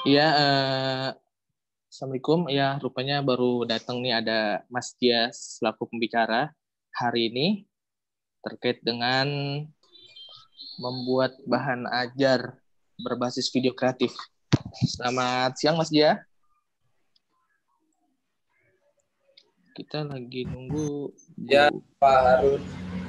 Iya, Assalamualaikum. Ya, rupanya baru datang nih ada Mas Dias selaku pembicara hari ini terkait dengan membuat bahan ajar berbasis video kreatif. Selamat siang, Mas Dia. Kita lagi nunggu. Ya, Pak Harun.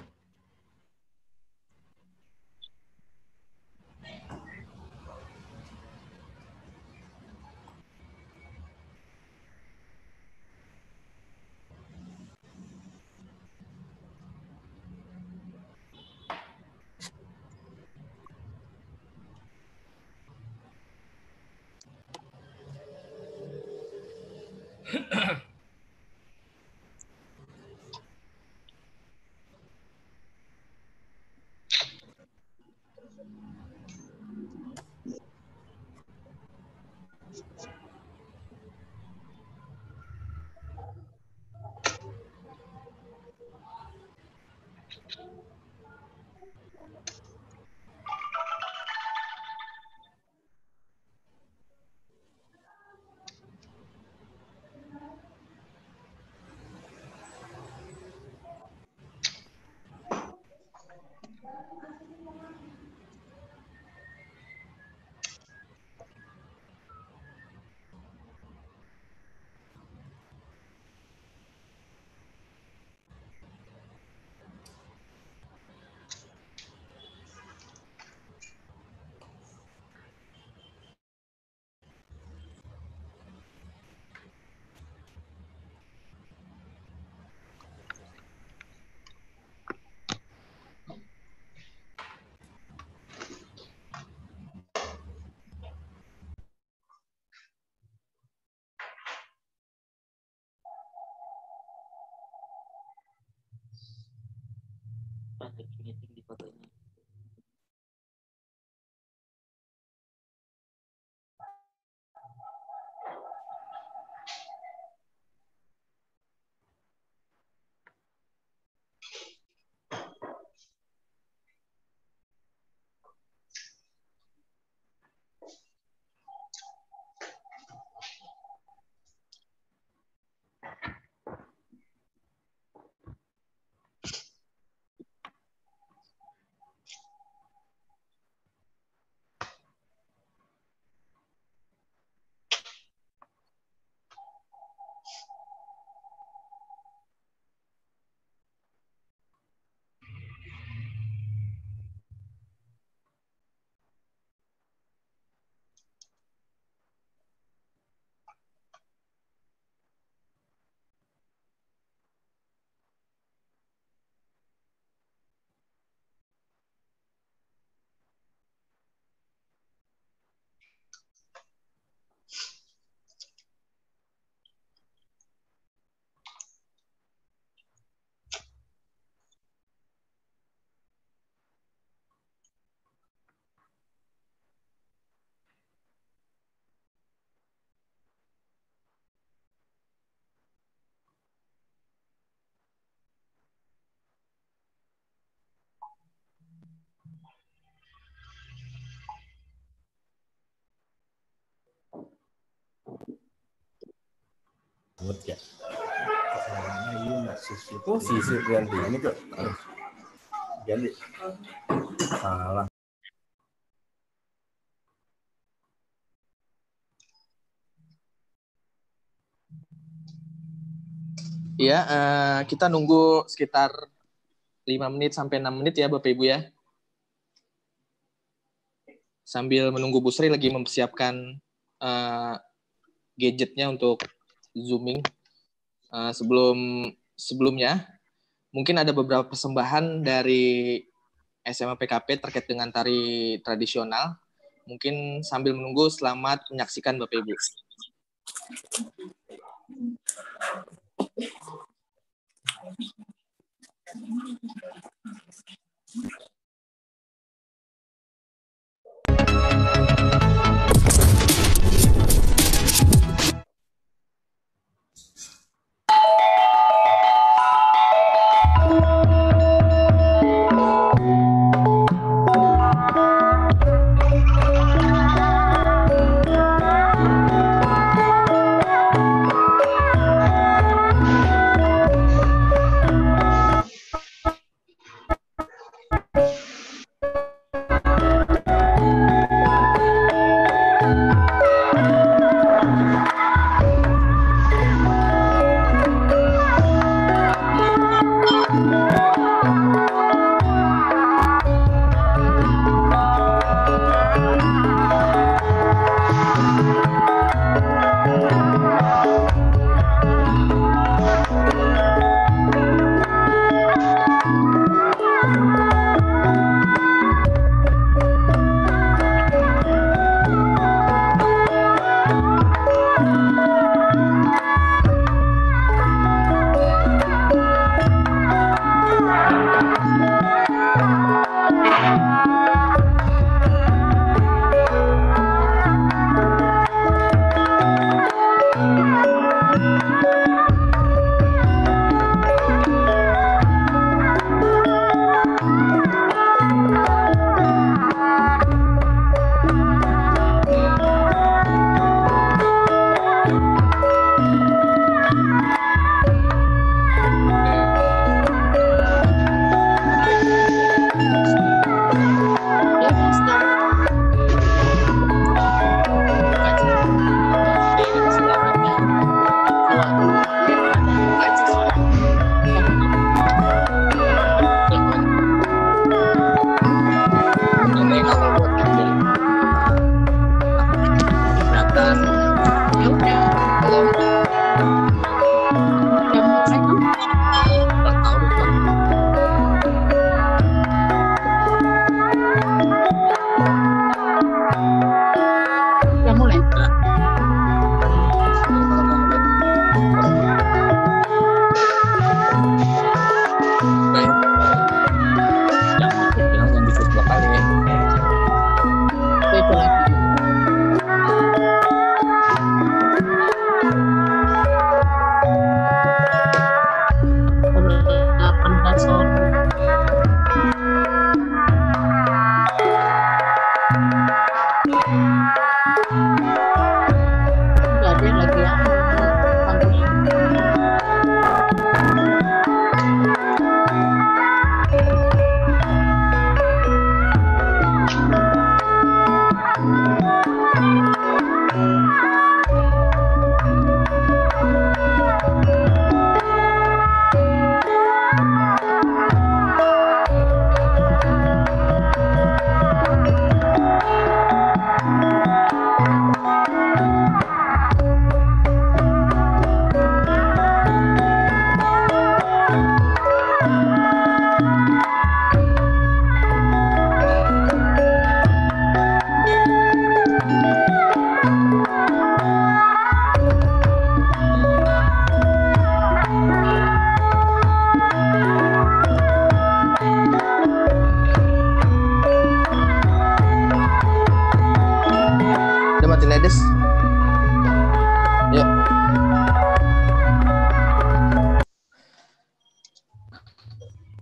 Ya. Itu sisi ganti ini kok ganti salah. Iya, kita nunggu sekitar 5 menit sampai 6 menit ya Bapak Ibu ya. Sambil menunggu Bu Sri lagi mempersiapkan gadgetnya untuk zooming. Sebelumnya mungkin ada beberapa persembahan dari SMA PKP terkait dengan tari tradisional. Mungkin sambil menunggu, selamat menyaksikan Bapak Ibu.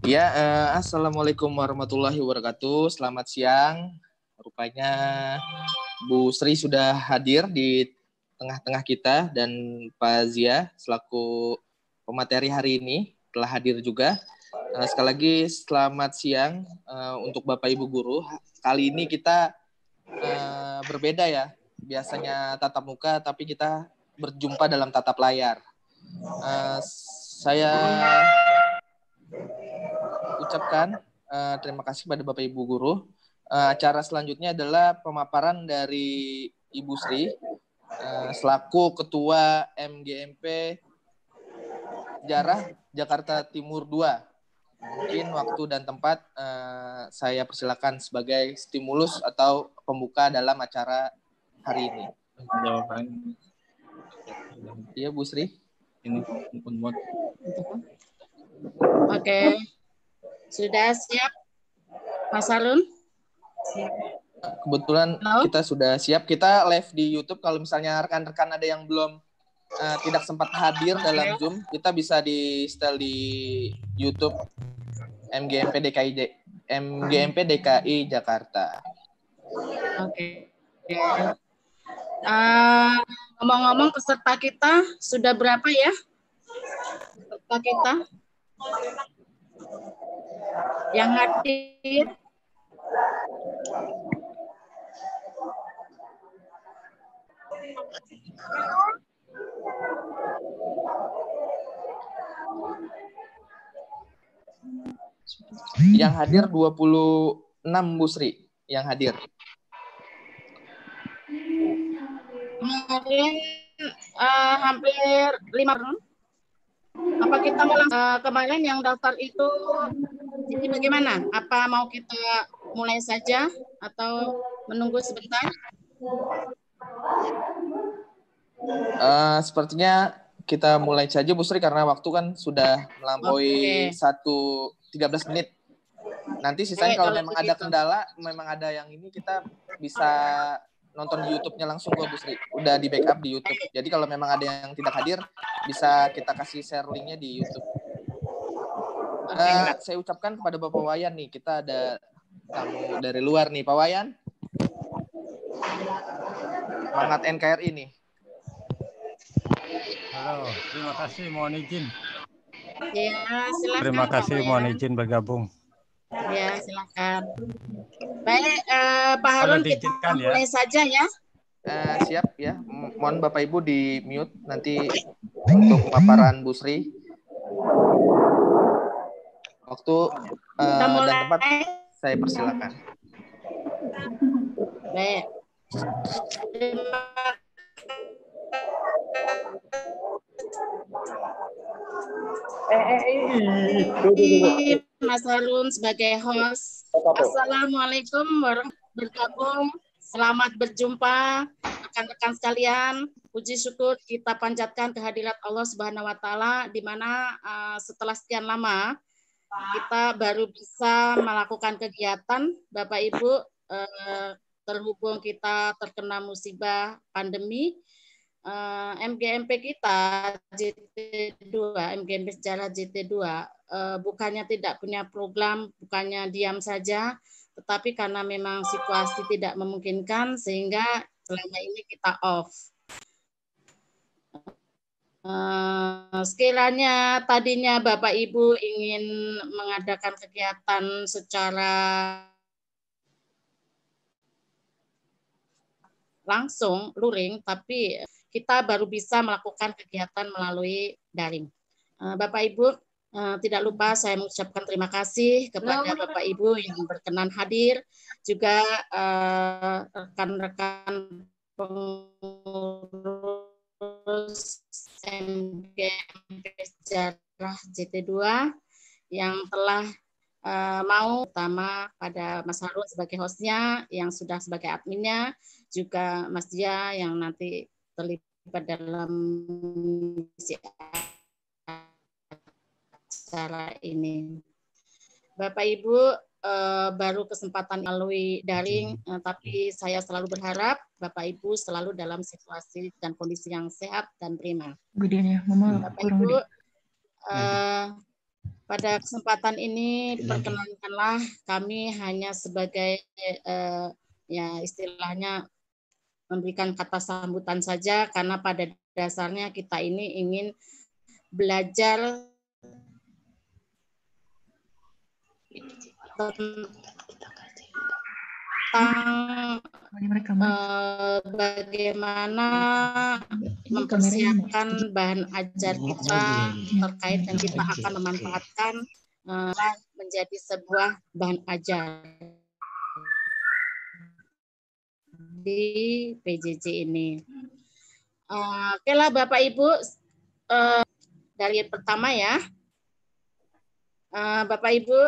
Ya, Assalamualaikum warahmatullahi wabarakatuh. Selamat siang. Rupanya Bu Sri sudah hadir di tengah-tengah kita dan Pak Zia selaku pemateri hari ini telah hadir juga. Sekali lagi selamat siang untuk Bapak Ibu guru. Kali ini kita berbeda ya. Biasanya tatap muka, tapi kita berjumpa dalam tatap layar. Saya ucapkan terima kasih pada Bapak Ibu guru. Acara selanjutnya adalah pemaparan dari Ibu Sri selaku Ketua MGMP Sejarah Jakarta Timur 2. Mungkin waktu dan tempat saya persilakan sebagai stimulus atau pembuka dalam acara hari ini. Jawaban Iya Bu Sri. ini unmut. Oke. Sudah siap, Mas Harun? Kebetulan kita sudah siap. Kita live di YouTube. Kalau misalnya rekan-rekan ada yang belum tidak sempat hadir dalam Zoom, kita bisa di setel di YouTube MGMP DKI Jakarta. Oke. Ngomong-ngomong, peserta kita sudah berapa ya? Peserta kita yang hadir. Yang hadir 26 Bu Sri yang hadir. Kemarin hampir 5 orang. Apa kita mau kemarin yang daftar itu jadi bagaimana? Apa mau kita mulai saja atau menunggu sebentar? Sepertinya kita mulai saja Bu Sri karena waktu kan sudah melampaui 13 menit. Nanti sisanya kalau memang ada kendala, memang ada yang ini kita bisa nonton di YouTube-nya langsung kok Bu Sri. Udah di backup di YouTube. Jadi kalau memang ada yang tidak hadir, bisa kita kasih share linknya di YouTube. Saya ucapkan kepada Bapak Wayan nih, kita ada tamu dari luar nih, Pak Wayan. Semangat NKRI nih. Halo, terima kasih, mohon izin. Ya, silakan. Terima kasih, Pak mohon izin bergabung. Ya, silakan. Baik, Pak Harun, kita mulai saja ya. Siap ya. Mohon Bapak Ibu di mute nanti untuk paparan Bu Sri. Waktu dan tempat saya persilakan. Baik. Mas Harun sebagai host. Assalamualaikum warahmatullahi wabarakatuh. Selamat berjumpa rekan-rekan sekalian. Puji syukur kita panjatkan kehadirat Allah Subhanahu wa taala di mana setelah sekian lama kita baru bisa melakukan kegiatan Bapak Ibu terhubung kita terkena musibah pandemi. MGMP kita JT2, MGMP Sejarah JT2 bukannya tidak punya program, bukannya diam saja, tetapi karena memang situasi tidak memungkinkan sehingga selama ini kita off. Sekiranya tadinya Bapak Ibu ingin mengadakan kegiatan secara langsung, luring, tapi kita baru bisa melakukan kegiatan melalui daring. Bapak Ibu, tidak lupa saya mengucapkan terima kasih kepada Bapak Ibu yang berkenan hadir, juga rekan-rekan pengurus MGMP Sejarah JT2 yang telah mau, utama pada Mas Harun sebagai hostnya, yang sudah sebagai adminnya, juga Mas Dia yang nanti terlibat dalam acara ini. Bapak Ibu, baru kesempatan melalui daring, tapi saya selalu berharap Bapak Ibu selalu dalam situasi dan kondisi yang sehat dan prima. Bapak Ibu, Pada kesempatan ini perkenankanlah kami hanya sebagai ya istilahnya memberikan kata sambutan saja, karena pada dasarnya kita ini ingin belajar tentang bagaimana mempersiapkan bahan ajar kita terkait dan kita akan memanfaatkan menjadi sebuah bahan ajar di PJJ ini. Oke lah Bapak Ibu, dari pertama ya. Bapak Ibu,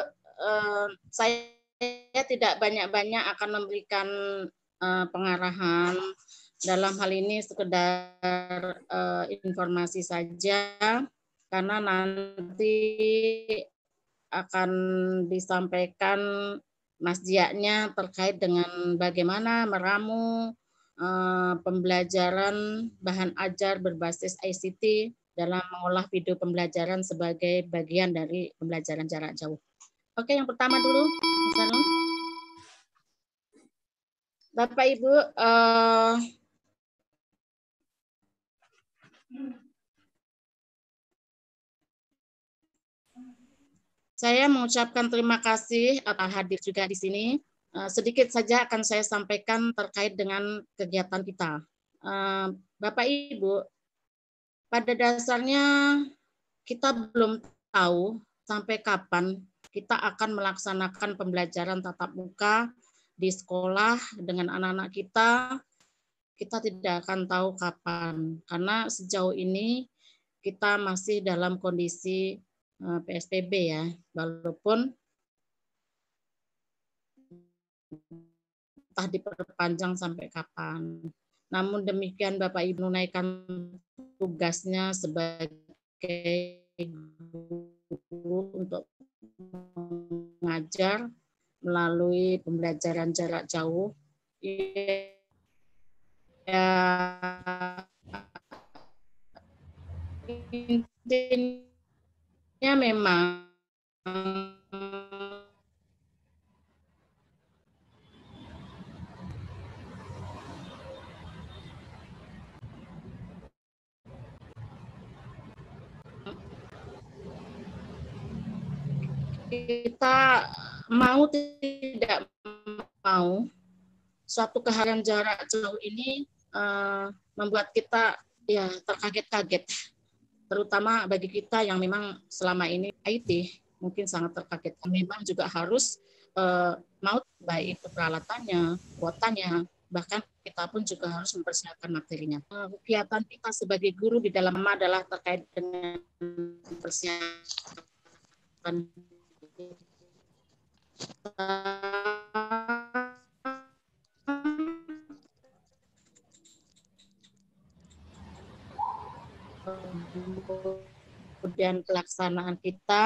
saya tidak banyak-banyak akan memberikan pengarahan. Dalam hal ini sekedar informasi saja, karena nanti akan disampaikan Mas Diaknya terkait dengan bagaimana meramu pembelajaran bahan ajar berbasis ICT dalam mengolah video pembelajaran sebagai bagian dari pembelajaran jarak jauh. Oke, yang pertama dulu, Mas Arun. Bapak Ibu, saya mengucapkan terima kasih atas hadir juga di sini. Sedikit saja akan saya sampaikan terkait dengan kegiatan kita. Bapak Ibu, pada dasarnya kita belum tahu sampai kapan kita akan melaksanakan pembelajaran tatap muka di sekolah dengan anak-anak kita. Kita tidak akan tahu kapan, karena sejauh ini kita masih dalam kondisi PSBB ya, walaupun entah diperpanjang sampai kapan. Namun demikian Bapak Ibu menunaikan tugasnya sebagai guru untuk mengajar melalui pembelajaran jarak jauh. Ya, intinya memang kita mau tidak mau suatu kehadiran jarak jauh ini membuat kita ya terkaget-kaget, terutama bagi kita yang memang selama ini IT mungkin sangat terkaget. Memang juga harus mau baik itu peralatannya, kuotanya, bahkan kita pun juga harus mempersiapkan materinya. Kegiatan kita sebagai guru di dalam adalah terkait dengan persiapan kemudian pelaksanaan kita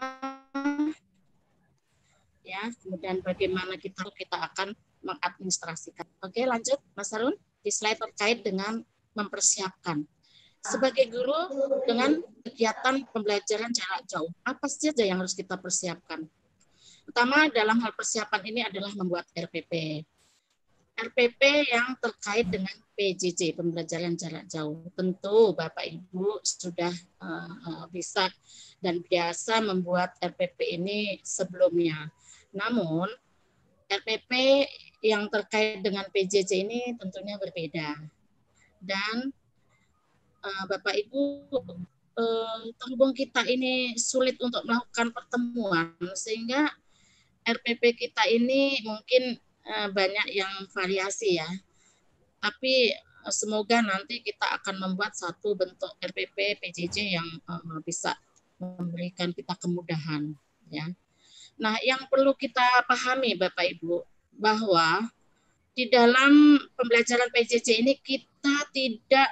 ya, kemudian bagaimana kita akan mengadministrasikan. Oke, lanjut Mas Harun di slide terkait dengan mempersiapkan. Sebagai guru dengan kegiatan pembelajaran jarak jauh, apa saja yang harus kita persiapkan? Pertama, dalam hal persiapan ini adalah membuat RPP. RPP yang terkait dengan PJJ, pembelajaran jarak jauh. Tentu Bapak Ibu sudah bisa dan biasa membuat RPP ini sebelumnya. Namun, RPP yang terkait dengan PJJ ini tentunya berbeda. Dan Bapak Ibu, terhubung kita ini sulit untuk melakukan pertemuan, sehingga RPP kita ini mungkin banyak yang variasi ya. Tapi semoga nanti kita akan membuat satu bentuk RPP PJJ yang bisa memberikan kita kemudahan ya. Nah, yang perlu kita pahami Bapak Ibu bahwa di dalam pembelajaran PJJ ini kita tidak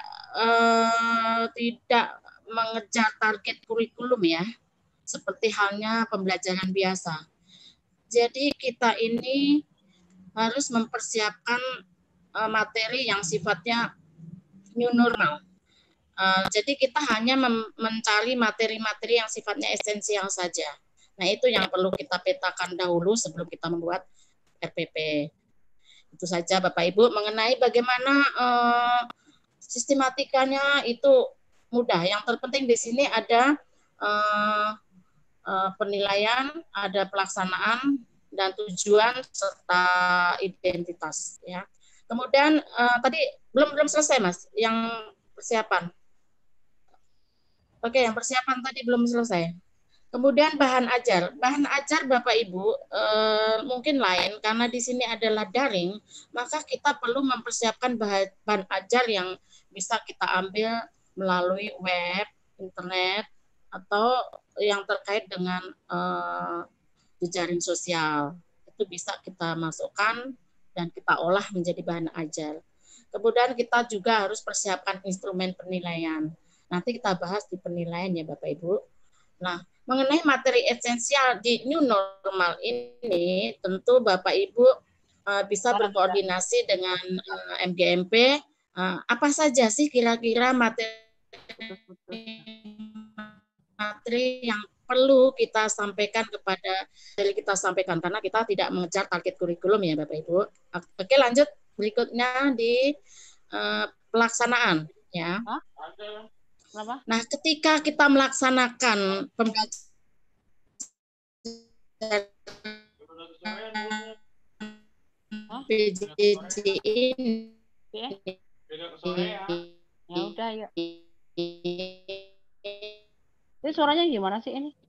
mengejar target kurikulum ya, seperti halnya pembelajaran biasa. Jadi kita ini harus mempersiapkan materi yang sifatnya new normal. Jadi kita hanya mencari materi-materi yang sifatnya esensial saja. Nah, itu yang perlu kita petakan dahulu sebelum kita membuat RPP. Itu saja Bapak Ibu. Mengenai bagaimana sistematikanya itu mudah. Yang terpenting di sini ada penilaian, ada pelaksanaan dan tujuan serta identitas. Ya. Kemudian tadi belum selesai Mas, yang persiapan. Oke, yang persiapan tadi belum selesai. Kemudian bahan ajar. Bahan ajar Bapak Ibu mungkin lain karena di sini adalah daring, maka kita perlu mempersiapkan bahan ajar yang bisa kita ambil melalui web, internet, atau yang terkait dengan jejaring sosial. Itu bisa kita masukkan dan kita olah menjadi bahan ajar. Kemudian kita juga harus persiapkan instrumen penilaian. Nanti kita bahas di penilaian ya Bapak Ibu. Nah, mengenai materi esensial di new normal ini, tentu Bapak Ibu bisa berkoordinasi dengan MGMP. Apa saja sih kira-kira materi yang perlu kita sampaikan karena kita tidak mengejar target kurikulum ya Bapak Ibu. Oke, lanjut berikutnya di pelaksanaan ya. Nah, ketika kita melaksanakan pembelajaran PJJ ini, ya udah yuk. Ini suaranya gimana sih ini?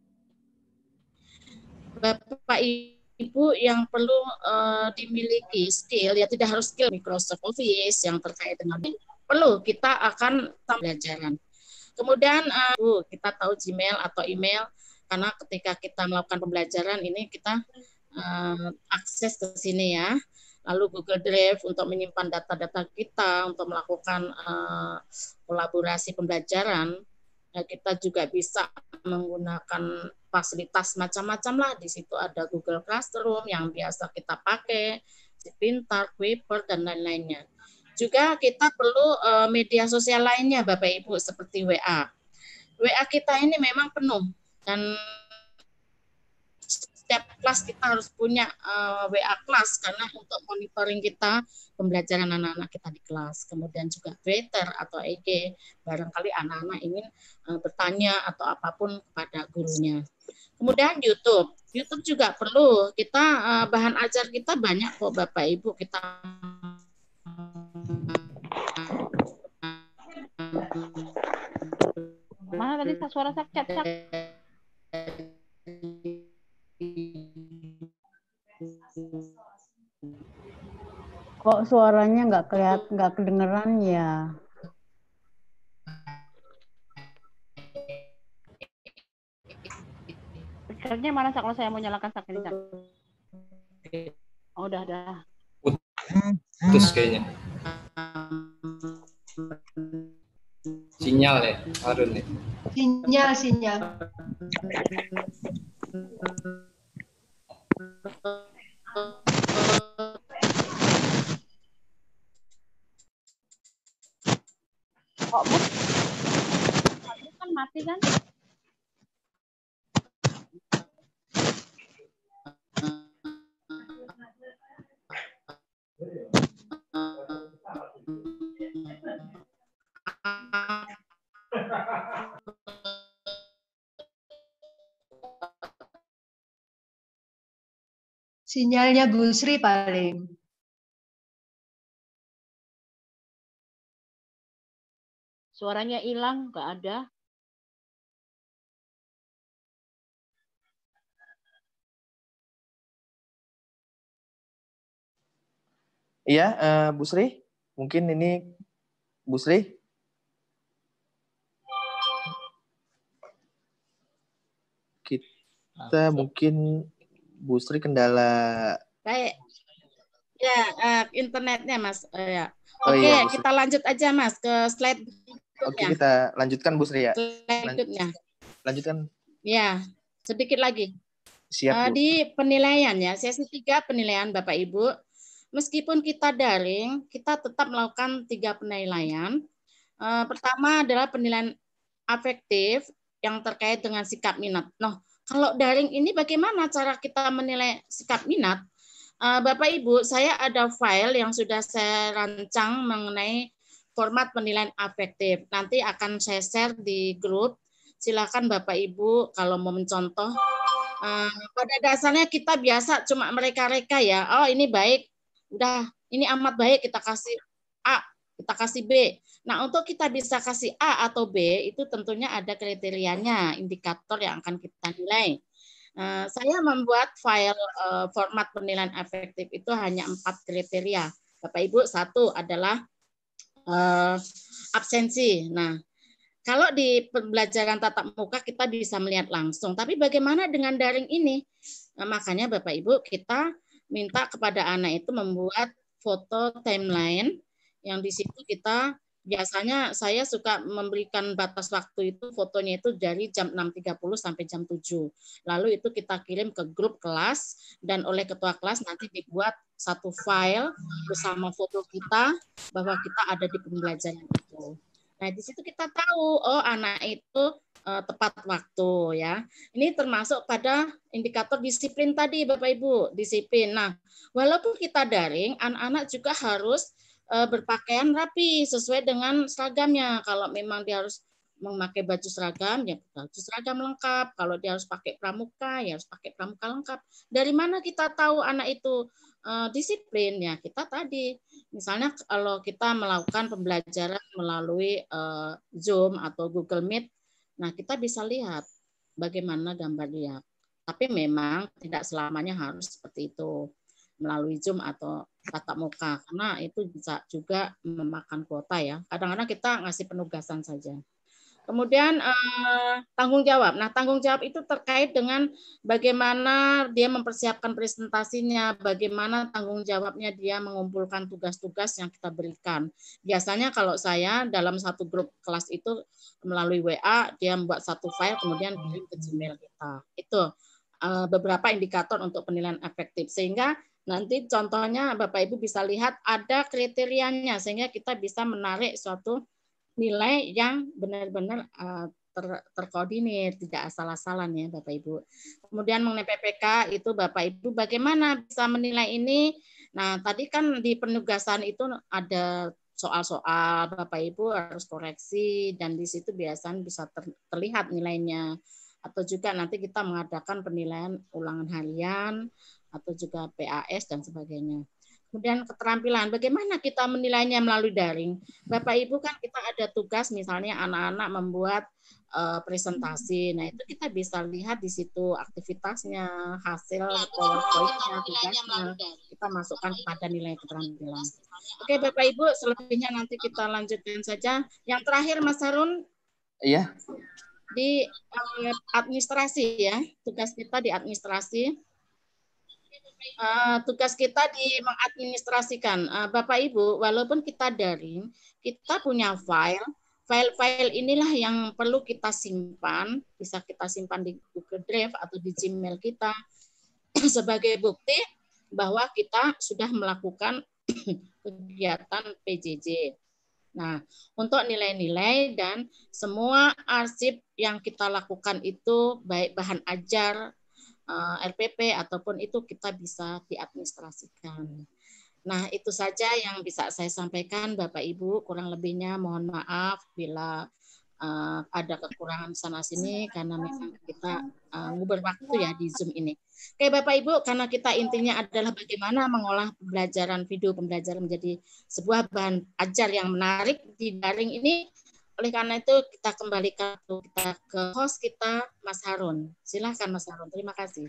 Bapak Ibu yang perlu dimiliki skill, ya tidak harus skill Microsoft Office yang terkait dengan ini, perlu kita akan pembelajaran. Kemudian kita tahu Gmail atau email, karena ketika kita melakukan pembelajaran ini kita akses ke sini ya. Lalu Google Drive untuk menyimpan data-data kita, untuk melakukan kolaborasi pembelajaran. Kita juga bisa menggunakan fasilitas macam-macam lah. Di situ ada Google Classroom yang biasa kita pakai, Pintar, Kuiper, dan lain-lainnya. Juga kita perlu media sosial lainnya Bapak Ibu seperti WA. WA kita ini memang penuh dan setiap kelas kita harus punya WA kelas karena untuk monitoring kita pembelajaran anak-anak kita di kelas. Kemudian juga Twitter atau IG, barangkali anak-anak ingin bertanya atau apapun kepada gurunya. Kemudian YouTube juga perlu kita bahan ajar kita banyak kok Bapak Ibu kita Mana tadi suara sakit? Kok suaranya nggak kedengeran ya? Speakernya mana Sak? Kalau saya mau nyalakan Sak ini Sak. Oh, udah. Putus kayaknya. Sinyal ya, Harun nih. Sinyal. Kok kan mati kan? Sinyalnya Bu Sri paling. Suaranya hilang, nggak ada. Iya, Bu Sri, mungkin ini Bu Sri. Kita mungkin Bu Sri kendala. Baik. Ya, internetnya Mas. Ya. Oh, Oke, iya, kita lanjut aja Mas ke slide berikutnya. Oke, kita lanjutkan Bu Sri ya. Slide berikutnya. Lanjutkan. Ya, sedikit lagi. Siap, Bu. Di penilaian ya, sesi 3 penilaian Bapak Ibu. Meskipun kita daring, kita tetap melakukan 3 penilaian. Pertama adalah penilaian afektif yang terkait dengan sikap minat. Nah, kalau daring ini bagaimana cara kita menilai sikap minat? Bapak Ibu, saya ada file yang sudah saya rancang mengenai format penilaian afektif. Nanti akan saya share di grup. Silakan Bapak Ibu kalau mau mencontoh. Pada dasarnya kita biasa cuma mereka-reka ya. Oh, ini baik. Udah, ini amat baik, kita kasih A, kita kasih B. Nah, untuk kita bisa kasih A atau B, itu tentunya ada kriterianya, indikator yang akan kita nilai. Saya membuat file format penilaian afektif itu hanya 4 kriteria. Bapak Ibu, 1 adalah absensi. Nah, kalau di pembelajaran tatap muka kita bisa melihat langsung, tapi bagaimana dengan daring ini? Nah, makanya Bapak Ibu kita minta kepada anak itu membuat foto timeline yang di situ kita biasanya saya suka memberikan batas waktu itu fotonya itu dari jam 6.30 sampai jam 7. Lalu itu kita kirim ke grup kelas dan oleh ketua kelas nanti dibuat satu file bersama foto kita bahwa kita ada di pembelajaran itu. Nah, di situ kita tahu oh anak itu tepat waktu ya. Ini termasuk pada indikator disiplin tadi Bapak Ibu, disiplin. Nah, walaupun kita daring, anak-anak juga harus berpakaian rapi sesuai dengan seragamnya. Kalau memang dia harus memakai baju seragam, ya baju seragam lengkap. Kalau dia harus pakai pramuka, ya harus pakai pramuka lengkap. Dari mana kita tahu anak itu disiplin? Ya kita tadi, misalnya kalau kita melakukan pembelajaran melalui Zoom atau Google Meet, nah kita bisa lihat bagaimana gambar dia. Tapi memang tidak selamanya harus seperti itu melalui Zoom atau tatap muka, karena itu bisa juga memakan kuota ya. Kadang-kadang kita ngasih penugasan saja. Kemudian tanggung jawab. Nah, tanggung jawab itu terkait dengan bagaimana dia mempersiapkan presentasinya, bagaimana tanggung jawabnya dia mengumpulkan tugas-tugas yang kita berikan. Biasanya kalau saya dalam satu grup kelas itu melalui WA, dia membuat satu file kemudian kirim ke Gmail kita. Itu beberapa indikator untuk penilaian efektif. Sehingga nanti contohnya Bapak Ibu bisa lihat ada kriterianya sehingga kita bisa menarik suatu nilai yang benar-benar terkoordinir, tidak asal-asalan ya Bapak Ibu. Kemudian mengenai PPK itu Bapak Ibu bagaimana bisa menilai ini? Nah, tadi kan di penugasan itu ada soal-soal Bapak Ibu harus koreksi dan di situ biasanya bisa terlihat nilainya. Atau juga nanti kita mengadakan penilaian ulangan harian atau juga PAS dan sebagainya. Kemudian keterampilan, bagaimana kita menilainya melalui daring? Bapak Ibu kan kita ada tugas misalnya anak-anak membuat presentasi. Nah, itu kita bisa lihat di situ aktivitasnya, hasil PowerPoint-nya, tugasnya. Kita masukkan pada nilai keterampilan. Oke, Bapak Ibu, selebihnya nanti kita lanjutkan saja. Yang terakhir Mas Harun. Iya. Di administrasi ya, tugas kita di administrasi. Tugas kita di mengadministrasikan. Bapak Ibu, walaupun kita daring, kita punya file inilah yang perlu kita simpan, bisa kita simpan di Google Drive atau di Gmail kita sebagai bukti bahwa kita sudah melakukan kegiatan PJJ. Nah, untuk nilai-nilai dan semua arsip yang kita lakukan itu baik bahan ajar, RPP ataupun itu kita bisa diadministrasikan. Nah, itu saja yang bisa saya sampaikan Bapak Ibu, kurang lebihnya mohon maaf bila ada kekurangan sana sini karena memang kita ngubur waktu ya di Zoom ini. Oke Bapak Ibu, karena kita intinya adalah bagaimana mengolah pembelajaran video pembelajaran menjadi sebuah bahan ajar yang menarik di daring ini. Oleh karena itu kita kembalikan kita ke host kita Mas Harun. Silahkan Mas Harun. Terima kasih.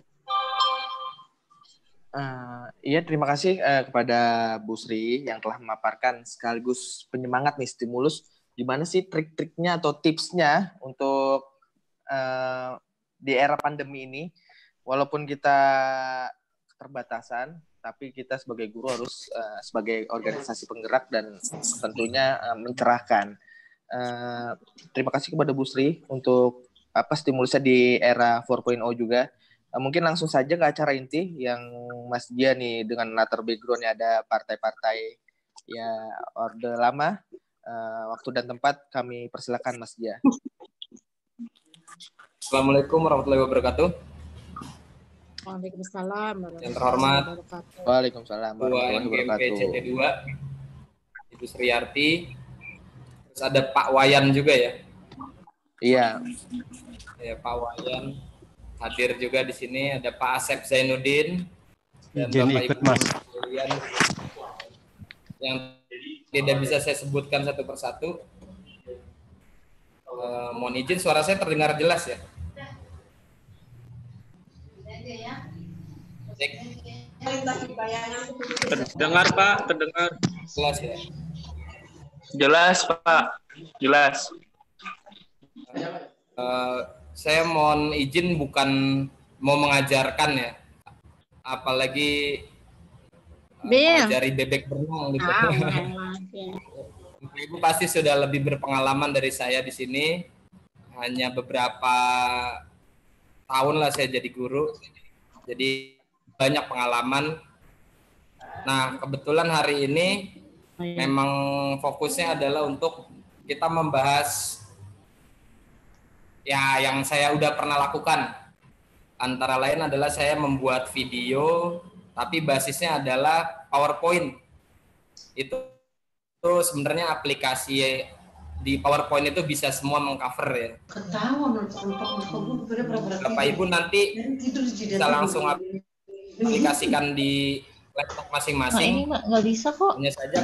Iya, terima kasih kepada Bu Sri yang telah memaparkan sekaligus penyemangat nih stimulus gimana sih trik-triknya atau tipsnya untuk di era pandemi ini. Walaupun kita keterbatasan, tapi kita sebagai guru harus sebagai organisasi penggerak dan tentunya mencerahkan. Terima kasih kepada Bu Sri untuk stimulusnya di era 4.0 juga. Mungkin langsung saja ke acara inti yang Mas Dia nih dengan latar backgroundnya ada partai-partai ya Orde Lama, Waktu dan tempat kami persilakan Mas Dia. Assalamualaikum warahmatullahi wabarakatuh. Waalaikumsalam. Yang terhormat Waalaikumsalam Ketua warahmatullahi MGMP wabarakatuh. CT2, Ibu Sriarti. Terus ada Pak Wayan juga ya. Iya. Ya, Pak Wayan hadir juga di sini. Ada Pak Asep Zainuddin dan Izin Bapak ikut, Ibu Mas. sekalian yang tidak bisa saya sebutkan satu persatu. Mohon izin, suara saya terdengar jelas ya. Cek. Terdengar Pak, terdengar. Jelas ya. Jelas Pak, jelas. Saya mohon izin bukan mau mengajarkan ya, apalagi mengajari bebek berenang gitu. Ibu pasti sudah lebih berpengalaman dari saya di sini. Hanya beberapa tahun lah saya jadi guru, jadi banyak pengalaman. Nah, kebetulan hari ini memang fokusnya adalah untuk kita membahas ya yang saya udah pernah lakukan. Antara lain adalah saya membuat video, tapi basisnya adalah PowerPoint. Itu sebenarnya aplikasi di PowerPoint itu bisa semua mengcover ya. Bapak Ibu nanti bisa langsung aplikasikan di laptop masing-masing. Nah, ini nggak bisa kok. Hanya saja.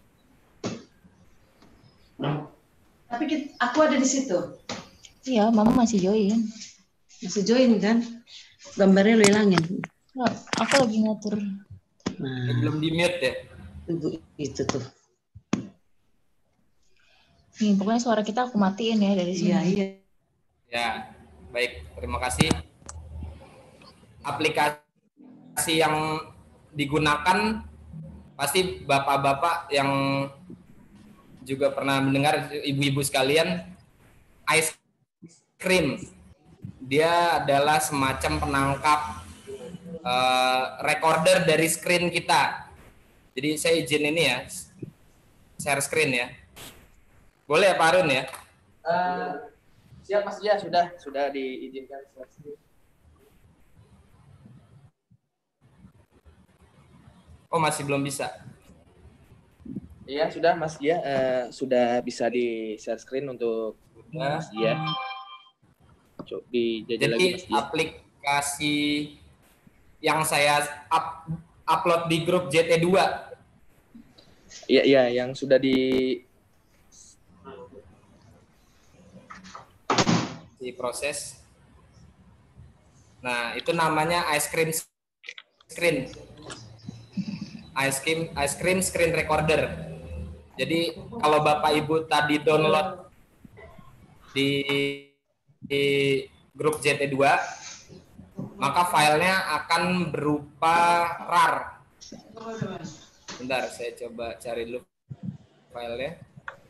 Tapi aku ada di situ. Iya, Mama masih join. Masih join kan? Gambarnya lo hilangin. Nggak, aku lagi ngatur. Nah, Belum di mute ya. itu tuh. Nih, pokoknya suara kita aku matiin ya dari sini. Iya, iya. Ya, baik. Terima kasih. Aplikasi yang digunakan pasti bapak-bapak yang juga pernah mendengar, ibu-ibu sekalian, Ice Cream. Dia adalah semacam penangkap recorder dari screen kita. Jadi saya izin ini ya, share screen ya. Boleh ya Pak Arun ya? Siap Mas Dia, sudah diizinkan. Oh, masih belum bisa. Iya, sudah Mas Dia, sudah bisa di share screen untuk Mas Dia. Coba dijajal lagi Mas Jadi Dia. aplikasi yang saya upload di grup JT2. Iya, yang sudah di proses. Nah, itu namanya ice cream screen. Ice cream screen recorder. Jadi kalau Bapak Ibu tadi download di grup JT2, maka filenya akan berupa RAR. Bentar, saya coba cari dulu filenya.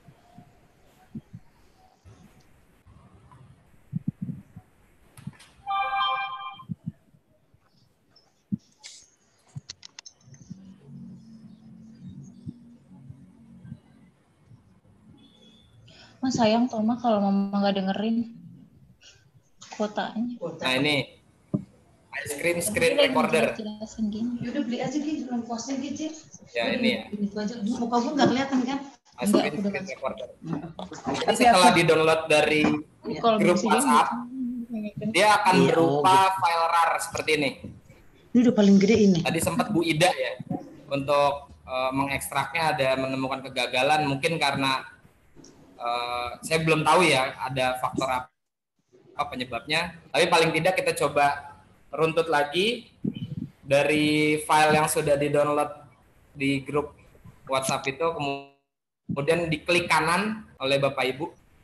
Mas sayang Toma kalau Mama nggak dengerin kuotanya. Nah, ini ice cream screen recorder. Jelasin gini. Yaudah beli aja gitu, belum puasnya gitu. Ya, ini ya. Ini tuh aja. Muka gue nggak kelihatan kan? Ice cream screen recorder. Jadi setelah di-download dari Kalau grup masih WhatsApp, dia akan Iya, berupa gitu. file RAR seperti ini. Ini udah paling gede ini. Tadi sempat Bu Ida ya untuk mengekstraknya ada menemukan kegagalan, mungkin karena saya belum tahu ya ada faktor apa penyebabnya. Tapi paling tidak kita coba runtut lagi dari file yang sudah di-download di grup WhatsApp itu, kemudian diklik kanan oleh Bapak Ibu.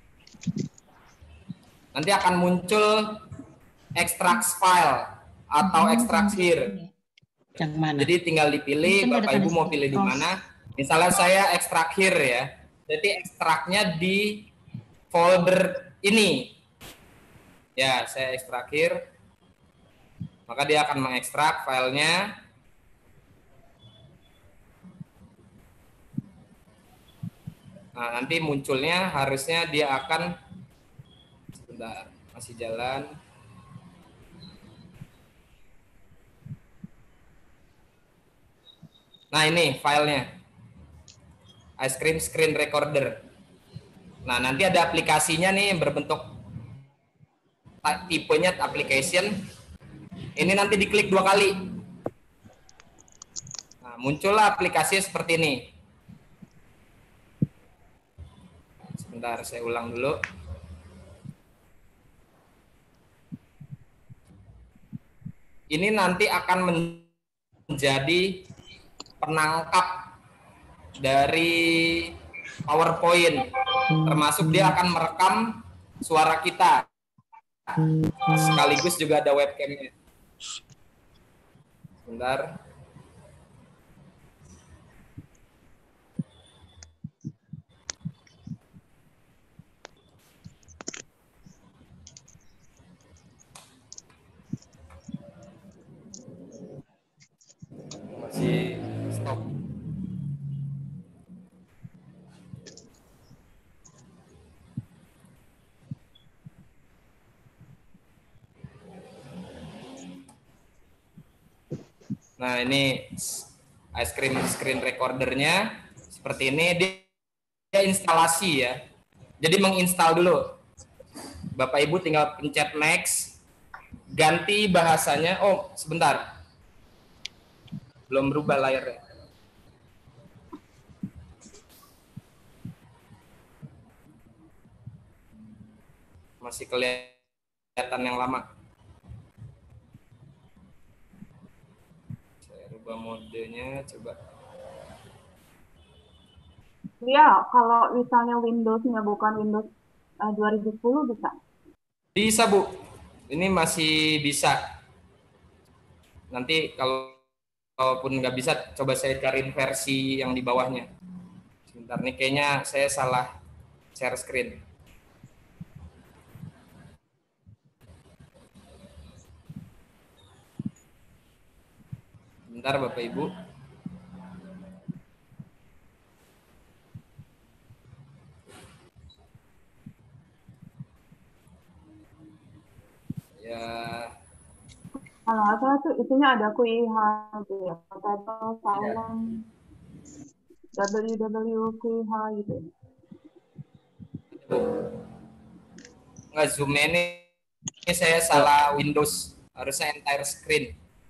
Nanti akan muncul extract file atau extract here. Yang mana? Jadi tinggal dipilih, Mungkin ada Bapak Ibu tanda mau pilih di mana. Misalnya saya extract here ya. Jadi ekstraknya di folder ini. Ya, saya ekstrak here. Maka dia akan mengekstrak filenya. Nah, nanti munculnya harusnya dia akan, sebentar, masih jalan. Nah, ini filenya. Ice cream screen recorder. Nah, nanti ada aplikasinya nih berbentuk tipenya application. Ini nanti diklik 2 kali. Nah, muncullah aplikasi seperti ini. Sebentar, saya ulang dulu. Ini nanti akan menjadi penangkap dari PowerPoint, termasuk dia akan merekam suara kita, sekaligus juga ada webcamnya. Sebentar. Masih stop. Nah, ini ice cream screen recordernya seperti ini. Dia instalasi ya. Jadi menginstal dulu. Bapak Ibu tinggal pencet next. Ganti bahasanya. Oh, sebentar. Belum berubah layarnya. Masih kelihatan yang lama. Rubah modenya, coba. Iya, kalau misalnya Windows-nya bukan Windows 2010 bisa? Bisa, Bu. Ini masih bisa. Nanti kalaupun nggak bisa, coba saya cariin versi yang di bawahnya. Sebentar, nih kayaknya saya salah share screen. Bentar Bapak Ibu. Ya. Kalau nggak salah tuh isinya ada QIH gitu ya. Atau silent www.QIH gitu. Nggak, zoom-nya ini saya salah Windows. Harusnya entire screen.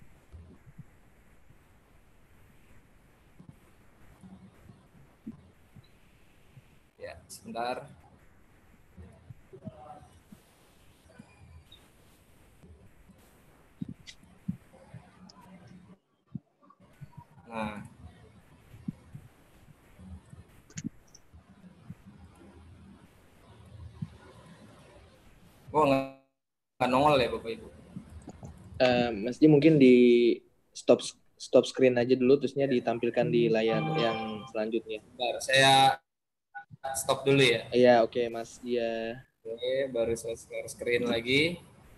Ya, sebentar. Nah. Oh, nggak nongol ya Bapak Ibu. Mesti mungkin di stop screen aja dulu, terusnya ditampilkan di layar yang selanjutnya. Bentar, saya stop dulu ya. Iya, oke, Mas. Iya. Oke, baru saya share screen lagi.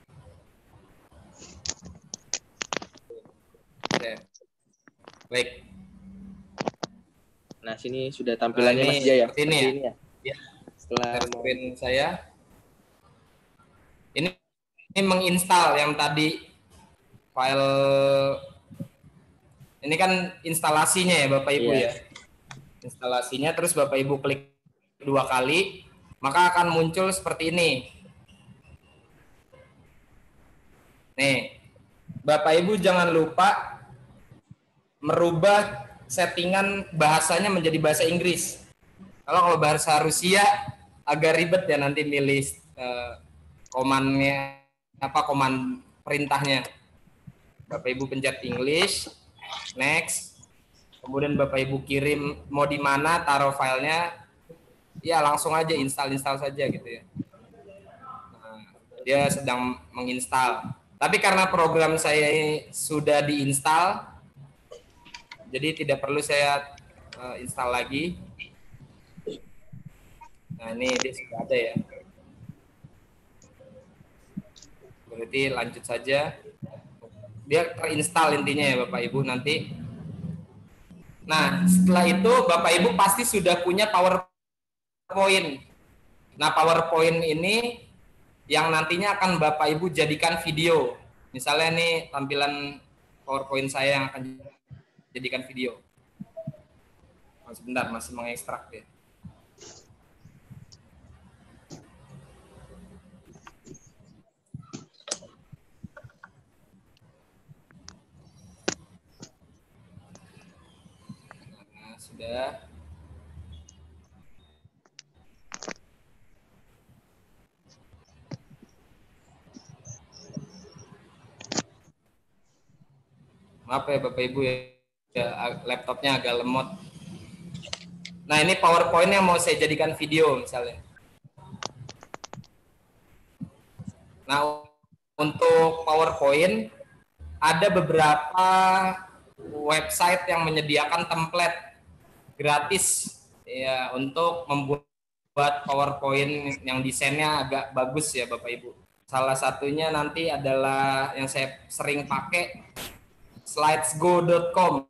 Oke. Baik. Nah, sini sudah tampilannya, Nah, Mas Jaya. Ini ya. Ini ya. Ya. Setelah screen saya. Ini menginstal yang tadi file. Ini kan instalasinya ya Bapak Ibu ya. Instalasinya, terus Bapak Ibu klik 2 kali, maka akan muncul seperti ini. Nih, Bapak Ibu jangan lupa merubah settingan bahasanya menjadi bahasa Inggris. Kalau bahasa Rusia agak ribet ya nanti milih komannya koman perintahnya. Bapak Ibu pencet English, next. Kemudian Bapak Ibu kirim mau di mana taruh filenya. Ya, langsung aja install saja gitu ya. Nah, dia sedang menginstal. Tapi karena program saya ini sudah diinstal, jadi tidak perlu saya install lagi. Nah, ini dia sudah ada ya. Berarti lanjut saja. Dia terinstall intinya ya Bapak Ibu nanti. Nah, setelah itu Bapak Ibu pasti sudah punya PowerPoint PowerPoint. Nah, PowerPoint ini yang nantinya akan Bapak Ibu jadikan video. Misalnya nih tampilan PowerPoint saya yang akan jadikan video. Sebentar, masih mengekstrak ya. Nah, sudah. Maaf ya Bapak Ibu ya, laptopnya agak lemot. Nah, ini PowerPoint yang mau saya jadikan video misalnya. Nah, untuk PowerPoint ada beberapa website yang menyediakan template gratis ya untuk membuat PowerPoint yang desainnya agak bagus ya Bapak Ibu. Salah satunya nanti adalah yang saya sering pakai slidesgo.com.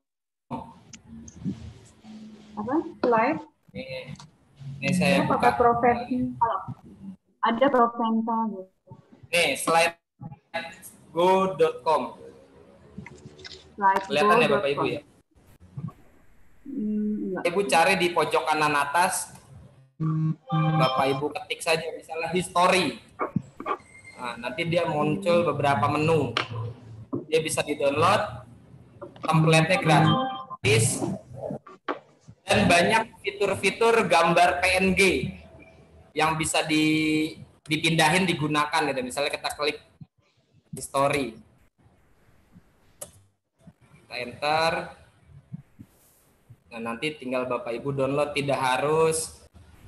Apa? Slide? Ini saya pakai profesi. Ada Profenta gitu. Nih, slidesgo.com. Kelihatan ya Bapak Ibu ya? Ibu cari di pojok kanan atas, Bapak Ibu ketik saja misalnya history. Nah, nanti dia muncul beberapa menu. Dia bisa di-download, template-nya gratis, dan banyak fitur-fitur gambar PNG yang bisa dipindahin, digunakan gitu. Misalnya kita klik history. Kita enter. Nah, nanti tinggal Bapak Ibu download, tidak harus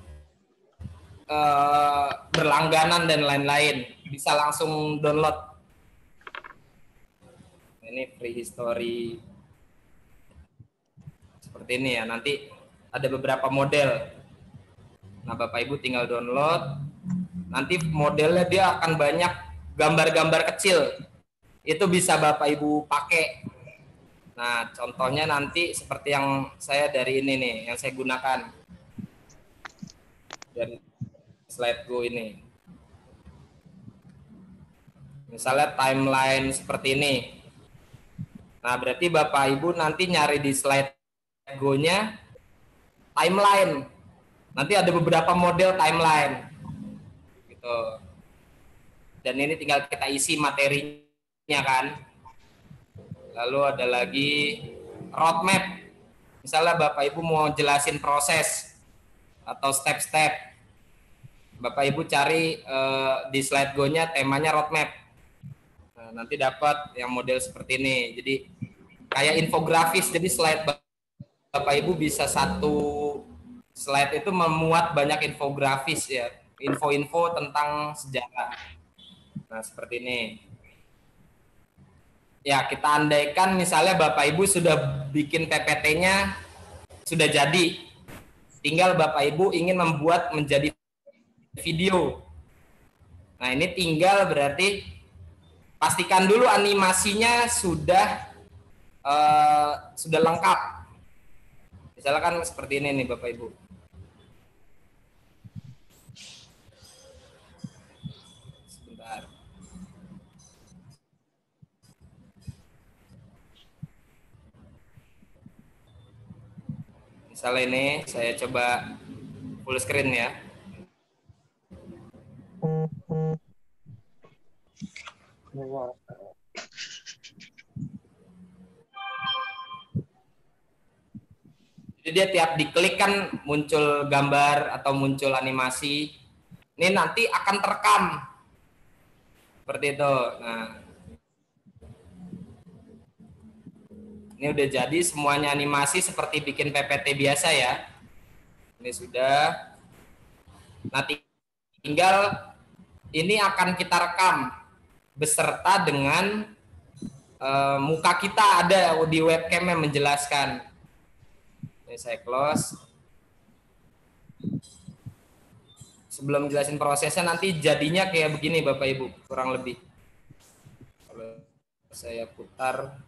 berlangganan dan lain-lain. Bisa langsung download. Ini free history. Seperti ini ya, nanti ada beberapa model. Nah, Bapak Ibu tinggal download. Nanti modelnya dia akan banyak gambar-gambar kecil. Itu bisa Bapak Ibu pakai. Nah, contohnya nanti seperti yang saya dari ini nih, yang saya gunakan. Dari slidesgo ini. Misalnya timeline seperti ini. Nah, berarti Bapak Ibu nanti nyari di slidesgo-nya timeline. Nanti ada beberapa model timeline. Gitu. Dan ini tinggal kita isi materinya kan. Lalu ada lagi roadmap. Misalnya Bapak Ibu mau jelasin proses atau step-step. Bapak Ibu cari di slidesgo-nya temanya roadmap. Nah, nanti dapat yang model seperti ini. Jadi kayak infografis. Jadi slide Bapak Ibu bisa satu slide itu memuat banyak infografis ya. Info-info tentang sejarah. Nah, seperti ini. Ya, kita andaikan misalnya Bapak Ibu sudah bikin PPT-nya sudah jadi. Tinggal Bapak Ibu ingin membuat menjadi video. Nah, ini tinggal berarti pastikan dulu animasinya sudah lengkap. Misalkan seperti ini nih Bapak Ibu. Sebentar. Misalnya ini saya coba full screen ya. Jadi dia tiap diklik kan muncul gambar atau muncul animasi. Ini nanti akan terekam. Seperti itu. Nah, ini udah jadi semuanya animasi seperti bikin PPT biasa ya. Ini sudah. Nah, tinggal ini akan kita rekam beserta dengan muka kita ada di webcam yang menjelaskan. Ini saya close. Sebelum jelasin prosesnya nanti jadinya kayak begini Bapak Ibu, kurang lebih. Kalau saya putar.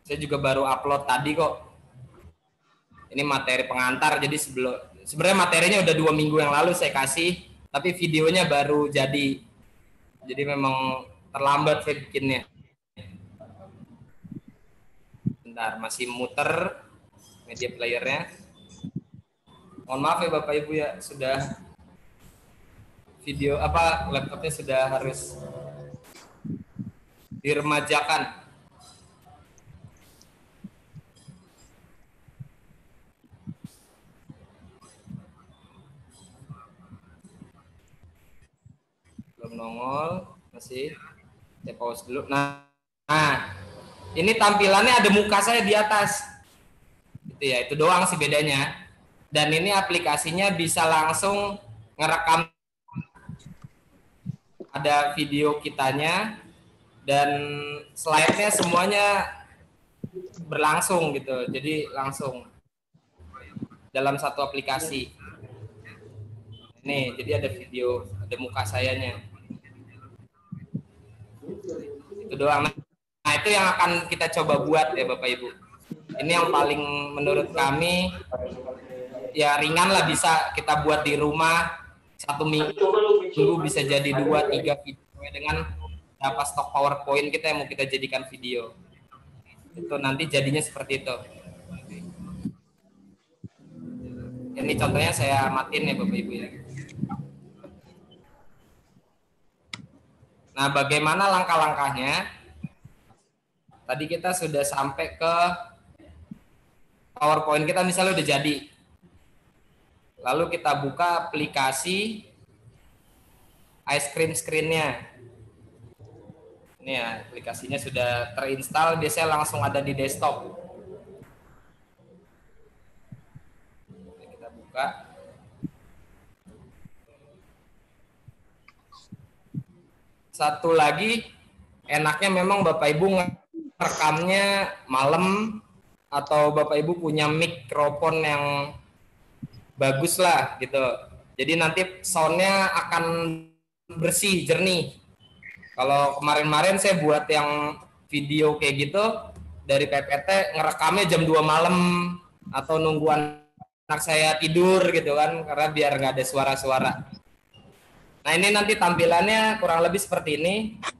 Saya juga baru upload tadi kok. Ini materi pengantar, jadi sebenarnya materinya udah 2 minggu yang lalu saya kasih, tapi videonya baru jadi. Jadi memang terlambat saya bikinnya. Bentar, masih muter media playernya. Mohon maaf ya Bapak Ibu ya, sudah video laptopnya sudah harus diremajakan. Belum nongol, masih saya pause dulu. Nah, ini tampilannya ada muka saya di atas. Itu ya, itu doang sih bedanya. Dan ini aplikasinya bisa langsung ngerekam, ada video kitanya dan slide-nya semuanya berlangsung gitu. Jadi langsung dalam satu aplikasi. Nih, jadi ada video, ada muka sayanya. Itu doang. Nah, itu yang akan kita coba buat ya Bapak Ibu. Ini yang paling menurut kami ya ringan lah, bisa kita buat di rumah. 1 minggu bisa jadi 2-3 video dengan berapa stok PowerPoint kita yang mau kita jadikan video. Itu nanti jadinya seperti itu. Ini contohnya saya matiin ya Bapak Ibu ya. Nah, bagaimana langkah-langkahnya? Tadi kita sudah sampai ke PowerPoint kita misalnya udah jadi. Lalu kita buka aplikasi ice cream screen-nya. Ini ya, aplikasinya sudah terinstall, biasanya langsung ada di desktop. Kita buka. Satu lagi, enaknya memang Bapak Ibu ngerekamnya malam, atau Bapak Ibu punya mikrofon yang bagus lah gitu. Jadi nanti soundnya akan bersih, jernih. Kalau kemarin-kemarin saya buat yang video kayak gitu dari PPT, ngerekamnya jam 2 malam atau nunggu anak saya tidur gitu kan, karena biar nggak ada suara-suara. Nah, ini nanti tampilannya kurang lebih seperti ini.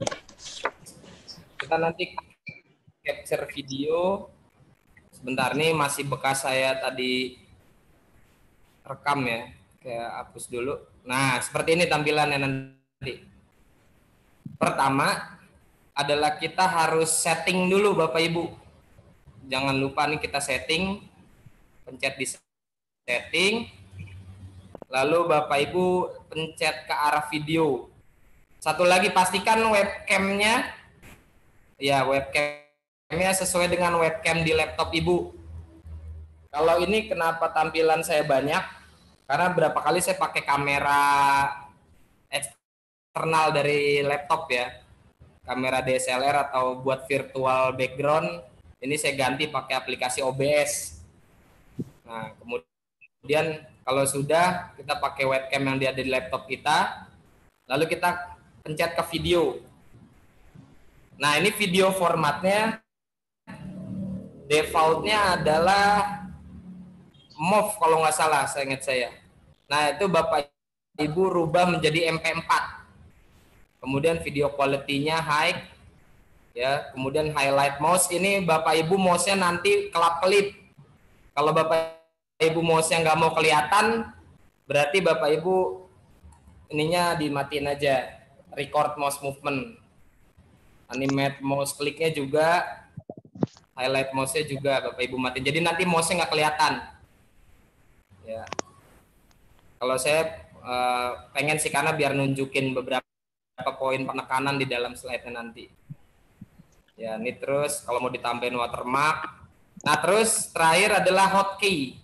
Kita nanti capture video. Sebentar, nih masih bekas saya tadi rekam ya. Kayak hapus dulu. Nah, seperti ini tampilannya nanti. Pertama adalah kita harus setting dulu Bapak Ibu. Jangan lupa nih kita setting. Pencet di setting. Lalu Bapak Ibu pencet ke arah video. Satu lagi, pastikan webcamnya, ya webcamnya sesuai dengan webcam di laptop Ibu. Kalau ini kenapa tampilan saya banyak? Karena berapa kali saya pakai kamera eksternal dari laptop ya. Kamera DSLR atau buat virtual background. Ini saya ganti pakai aplikasi OBS. Nah, kemudian kalau sudah, kita pakai webcam yang ada di laptop kita, lalu kita pencet ke video. Nah, ini video formatnya, defaultnya adalah MOV kalau nggak salah, saya ingat saya. Nah, itu Bapak Ibu rubah menjadi MP4. Kemudian video quality-nya high, ya. Kemudian highlight mouse, ini Bapak Ibu mouse-nya nanti kelap-kelip. Kalau Bapak Ibu mouse-nya nggak mau kelihatan, berarti Bapak Ibu ininya dimatiin aja, record mouse movement. Animate mouse kliknya juga, highlight mouse-nya juga Bapak Ibu matiin. Jadi nanti mouse-nya nggak kelihatan. Ya. Kalau saya pengen sih karena biar nunjukin beberapa poin penekanan di dalam slide-nya nanti. Ya, ini terus kalau mau ditambahin watermark. Nah, terus terakhir adalah hotkey.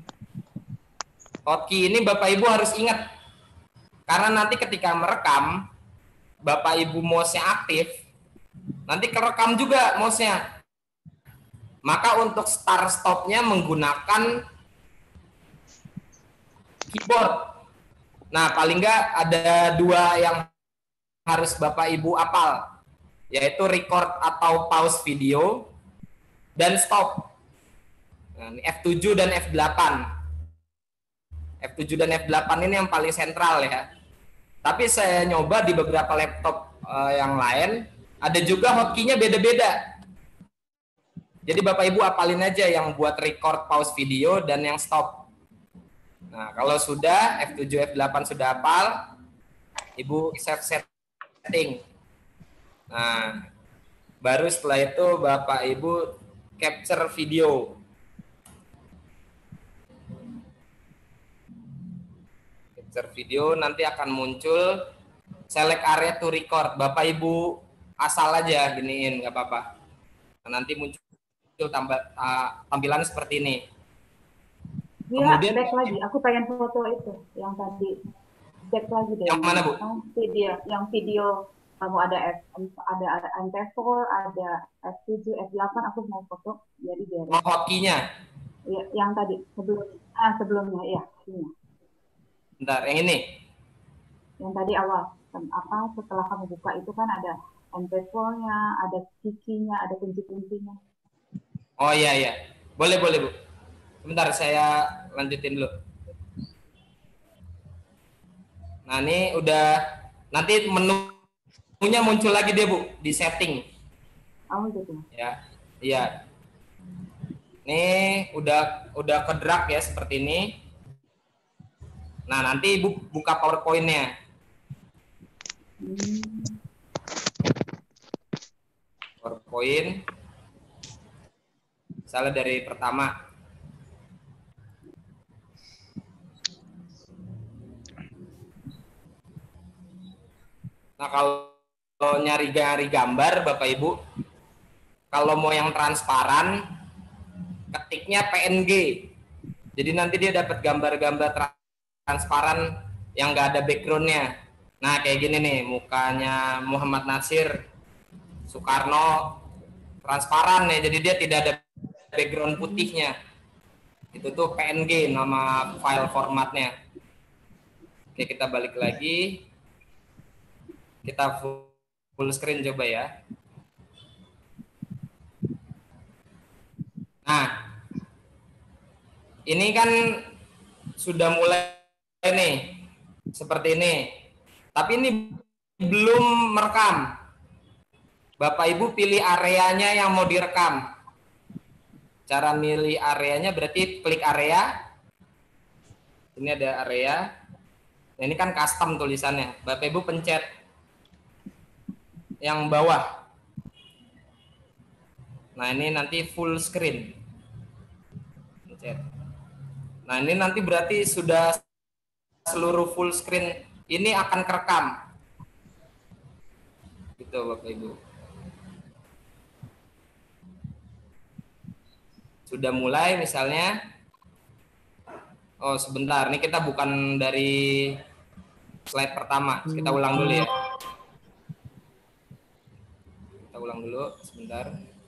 Hotkey ini Bapak Ibu harus ingat, karena nanti ketika merekam Bapak Ibu mouse-nya aktif, nanti kerekam juga mouse-nya. Maka untuk start stop-nya menggunakan keyboard. Nah, paling nggak ada 2 yang harus Bapak Ibu apal, yaitu record atau pause video dan stop. Nah, ini F7 dan F8. F7 dan F8 ini yang paling sentral ya. Tapi saya nyoba di beberapa laptop yang lain, ada juga hotkey-nya beda-beda. Jadi Bapak Ibu apalin aja yang buat record pause video dan yang stop. Nah, kalau sudah F7 F8 sudah hafal, Ibu save setting. Nah, baru setelah itu Bapak Ibu capture video. Capture video nanti akan muncul select area to record. Bapak Ibu asal aja giniin, nggak apa-apa. Nah, nanti muncul tampilan seperti ini. Dia Kemudian back lagi. Aku pengen foto itu yang tadi. Back lagi deh. Yang mana, Bu? Yang video kamu ada ada MP4, ada F7, F8. Aku mau foto. Jadi biar. Oh, hotkey-nya. Ya, yang tadi sebelumnya ya. Ini. Bentar, yang ini. Yang tadi awal. Setelah kamu buka itu kan ada MP4-nya, ada key-nya, ada kunci-kuncinya. Oh iya iya, boleh Bu. Sebentar saya lanjutin dulu. Nah ini udah, nanti menunya muncul lagi deh Bu di setting. Oh gitu. Ya, iya. Ini udah ke drag ya seperti ini. Nah nanti Ibu buka PowerPoint-nya. PowerPoint. Misalnya dari pertama. Nah, kalau nyari gambar Bapak Ibu, kalau mau yang transparan, ketiknya PNG. Jadi nanti dia dapat gambar-gambar transparan yang nggak ada backgroundnya. Nah, kayak gini nih, mukanya Muhammad Nasir, Soekarno, transparan nih, jadi dia tidak ada background putihnya. Itu tuh PNG nama file formatnya. Oke, kita balik lagi. Kita full screen coba ya. Nah, ini kan sudah mulai nih seperti ini. Tapi ini belum merekam. Bapak Ibu pilih areanya yang mau direkam. Cara milih areanya berarti klik area. Ini ada area. Nah, ini kan custom tulisannya. Bapak Ibu pencet yang bawah. Nah, ini nanti full screen. Pencet. Nah, ini nanti berarti sudah seluruh full screen ini akan kerekam. Gitu Bapak Ibu. Sudah mulai misalnya. Oh sebentar, ini kita bukan dari slide pertama. Kita ulang dulu ya. Kita ulang dulu sebentar.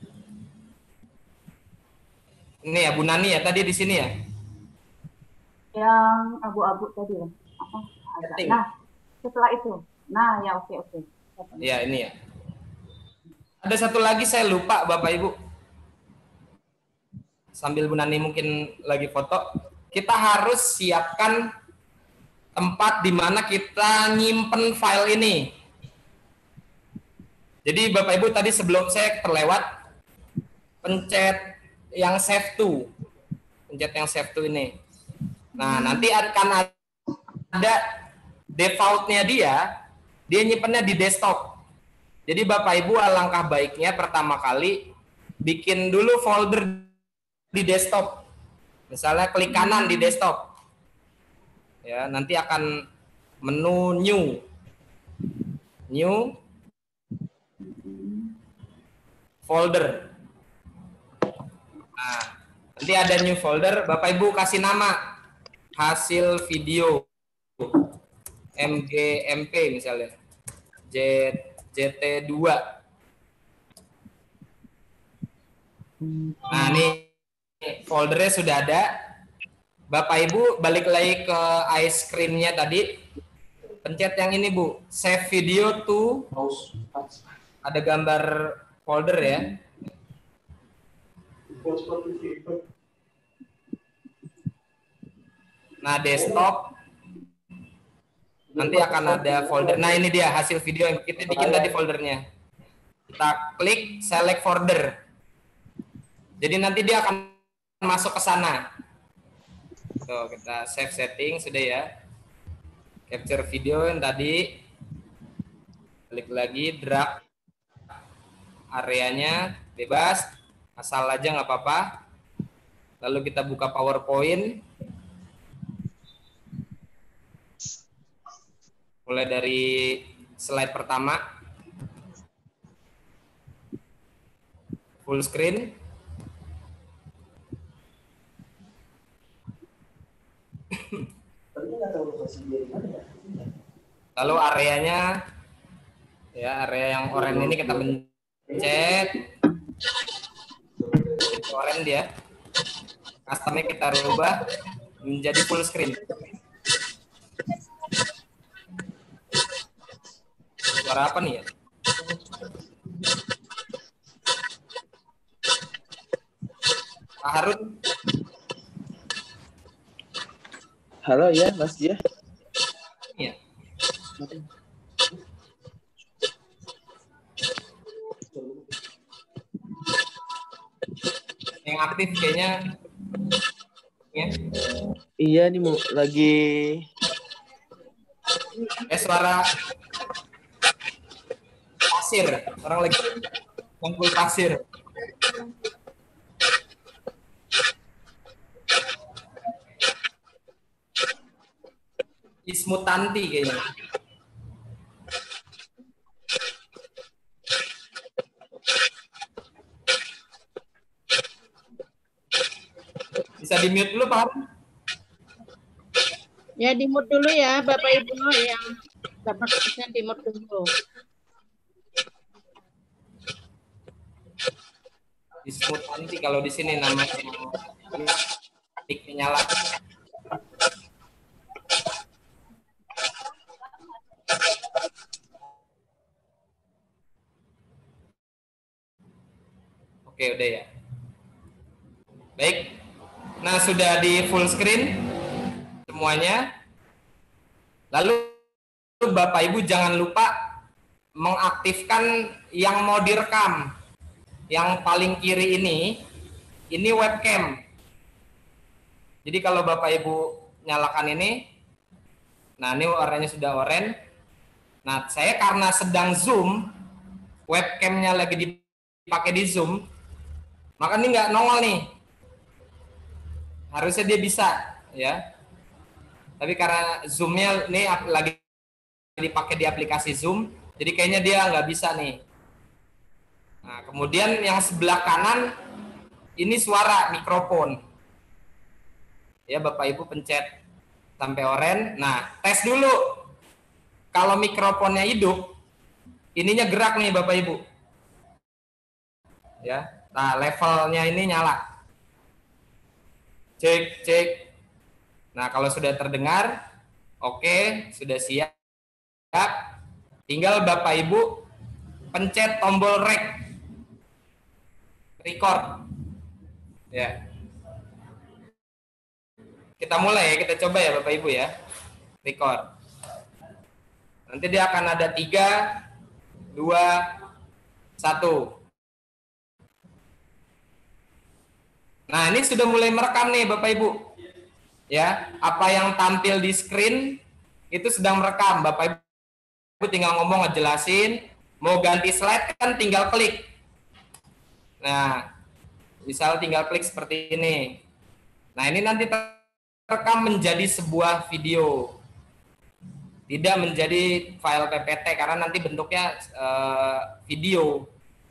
Ini ya Bu Nani ya tadi di sini ya. Yang abu-abu tadi ya. Apa? Nah, setelah itu. Nah, ya oke. Ya ini ya. Ada satu lagi saya lupa Bapak Ibu. Sambil Bu Nani mungkin lagi foto, kita harus siapkan tempat di mana kita nyimpen file ini. Jadi Bapak Ibu tadi sebelum saya terlewat, pencet yang save to. Pencet yang save to ini. Nah, nanti akan ada defaultnya dia nyimpennya di desktop. Jadi Bapak Ibu alangkah baiknya pertama kali bikin dulu folder di desktop. Misalnya klik kanan di desktop. Ya, nanti akan menu new folder. Nah, nanti ada new folder, Bapak Ibu kasih nama hasil video MGMP misalnya. JT2. Nah, ini foldernya sudah ada. Bapak Ibu balik lagi ke ice cream-nya tadi. Pencet yang ini Bu, save video to. Ada gambar folder ya. Nah, desktop nanti akan ada folder. Nah, ini dia hasil video yang kita bikin tadi foldernya. Kita klik select folder. Jadi nanti dia akan masuk ke sana. Tuh, kita save setting sudah ya. Capture video yang tadi. Klik lagi, drag areanya bebas, asal aja nggak apa-apa. Lalu kita buka PowerPoint. Mulai dari slide pertama. Full screen. Lalu areanya, ya area yang oranye ini kita pencet. Oranye dia. Customnya kita rubah menjadi full screen. Suara apa nih ya? Pak Harun. Halo ya, Mas Dia. Iya. Yang aktif kayaknya. Ya. Iya nih lagi. Suara pasir, orang lagi ngumpul pasir. Ismutanti kayaknya. Bisa di mute dulu, Pak Harun? Ya, di mute dulu ya, Bapak Ibu yang dapat akses di mute dulu. Ismutanti kalau di sini namanya tiknya nyala. Oke, udah ya. Baik. Nah, sudah di full screen semuanya. Lalu Bapak Ibu jangan lupa mengaktifkan yang mau direkam. Yang paling kiri ini webcam. Jadi kalau Bapak Ibu nyalakan ini, nah ini warnanya sudah oranye. Nah, saya karena sedang zoom, webcamnya lagi dipakai di zoom, maka ini nggak nongol nih. Harusnya dia bisa, ya. Tapi karena zoomnya ini lagi dipakai di aplikasi Zoom, jadi kayaknya dia nggak bisa nih. Nah, kemudian yang sebelah kanan ini suara mikrofon. Ya, Bapak Ibu pencet sampai oranye. Nah, tes dulu. Kalau mikrofonnya hidup, ininya gerak nih Bapak Ibu. Ya. Nah, levelnya ini nyala. Cek, cek. Nah, kalau sudah terdengar, oke, sudah siap. Tinggal Bapak Ibu pencet tombol record. Ya. Kita mulai ya, kita coba ya Bapak Ibu ya. Record. Nanti dia akan ada 3, 2, 1. Nah, ini sudah mulai merekam nih Bapak Ibu. Ya, apa yang tampil di screen itu sedang merekam. Bapak Ibu tinggal ngomong, ngejelasin, mau ganti slide kan tinggal klik. Nah, misal tinggal klik seperti ini. Nah, ini nanti terekam menjadi sebuah video. Tidak menjadi file PPT karena nanti bentuknya video.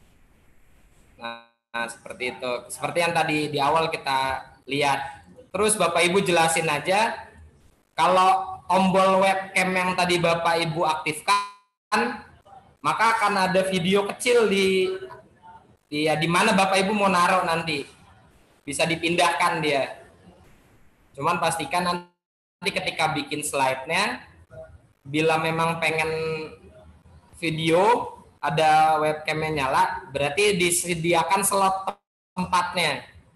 Nah, seperti itu. Seperti yang tadi di awal kita lihat. Terus Bapak Ibu jelasin aja, kalau tombol webcam yang tadi Bapak Ibu aktifkan, maka akan ada video kecil di mana Bapak Ibu mau naruh nanti. Bisa dipindahkan dia. Cuman pastikan nanti ketika bikin slide-nya, bila memang pengen video, ada webcamnya nyala, berarti disediakan slot tempatnya.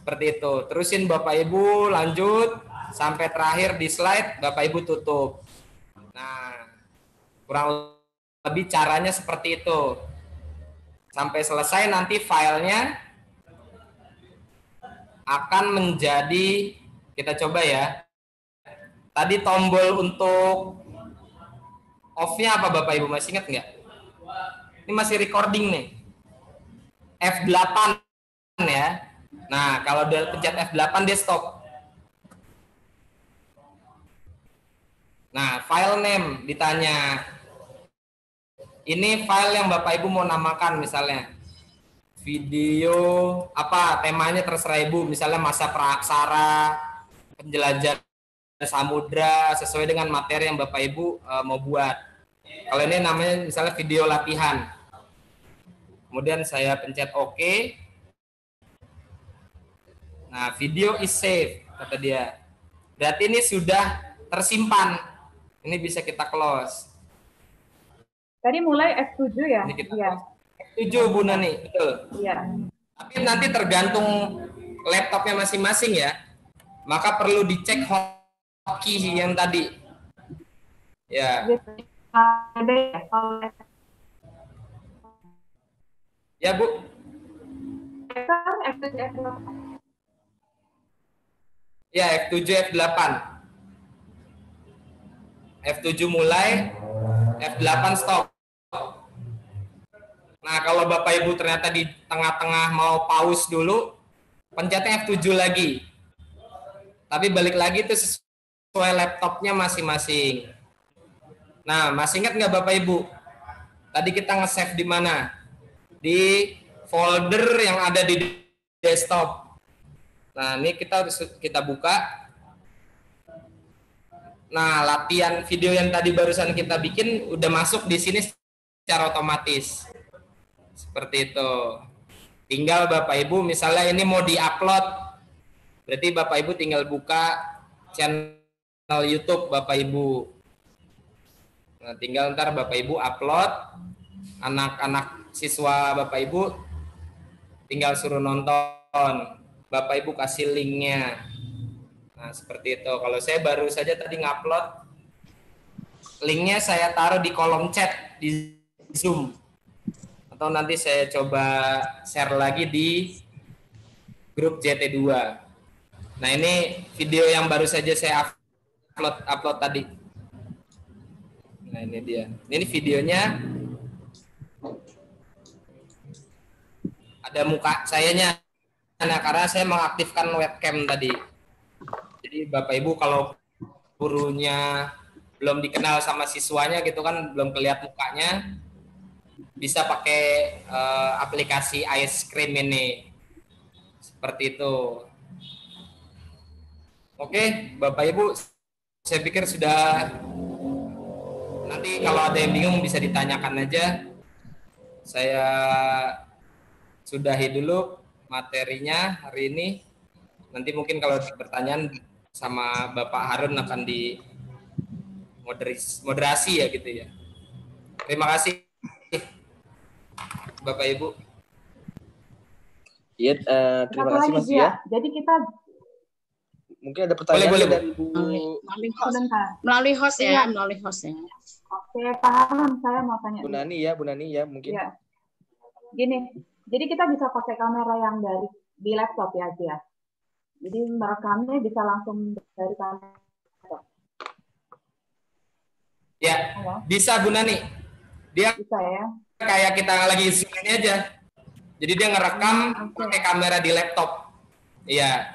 Seperti itu. Terusin Bapak Ibu, lanjut sampai terakhir di slide, Bapak Ibu tutup. Nah, kurang lebih caranya seperti itu. Sampai selesai nanti filenya akan menjadi, kita coba ya. Tadi tombol untuk off-nya apa Bapak Ibu masih ingat nggak? Ini masih recording nih. F8 ya. Nah, kalau udah pencet F8 dia stop. Nah, file name ditanya. Ini file yang Bapak Ibu mau namakan misalnya. Video apa temanya terserah Ibu, misalnya masa praaksara, penjelajahan samudra sesuai dengan materi yang Bapak Ibu mau buat. Kalau ini namanya misalnya video latihan. Kemudian saya pencet OK. Nah, video is saved kata dia. Berarti ini sudah tersimpan. Ini bisa kita close. Tadi mulai F7 ya? Ini kita Iya. F7 Bu Nani, betul. Iya. Tapi nanti tergantung laptopnya masing-masing ya. Maka perlu dicek hotkey yang tadi. Ya. Ya Bu. Ya F7 F8. F7 mulai, F8 stop. Nah, kalau Bapak Ibu ternyata di tengah-tengah mau pause dulu, pencetnya F7 lagi. Tapi balik lagi itu sesuai laptopnya masing-masing. Nah, masih ingat nggak Bapak Ibu? Tadi kita nge-save di mana? Di folder yang ada di desktop. Nah, ini kita buka. Nah, latihan video yang tadi barusan kita bikin udah masuk di sini secara otomatis. Seperti itu. Tinggal Bapak Ibu misalnya ini mau di-upload. Berarti Bapak Ibu tinggal buka channel YouTube Bapak Ibu. Nah, tinggal ntar Bapak Ibu upload. Anak-anak siswa Bapak Ibu tinggal suruh nonton. Bapak Ibu kasih linknya. Nah, seperti itu. Kalau saya baru saja tadi ngupload, linknya saya taruh di kolom chat di Zoom. Atau nanti saya coba share lagi di grup JT2. Nah, ini video yang baru saja saya upload tadi. Nah, ini dia. Ini videonya. Ada muka sayanya. Nah, karena saya mengaktifkan webcam tadi. Jadi Bapak Ibu kalau gurunya belum dikenal sama siswanya gitu kan, belum kelihatan mukanya, bisa pakai aplikasi Ice Cream ini. Seperti itu. Oke, Bapak Ibu, saya pikir sudah. Nanti kalau ada yang bingung bisa ditanyakan aja. Saya sudahi dulu materinya hari ini. Nanti mungkin kalau ada pertanyaan sama Bapak Harun akan di moderasi ya gitu ya. Terima kasih Bapak Ibu. Iya, terima kasih Mas ya. Jadi kita mungkin ada pertanyaan boleh. dari Bu Melalui host ya, melalui host ya. Oke, paham. Saya mau tanya. Bu Nani ya mungkin. Ya. Gini, jadi kita bisa pakai kamera yang dari di laptop ya, Ci ya. Jadi merekamnya bisa langsung dari kamera. Ya, bisa Bu Nani. Dia bisa ya. Kayak kita lagi Zoom ini aja. Jadi dia ngerekam pakai kamera di laptop. Iya.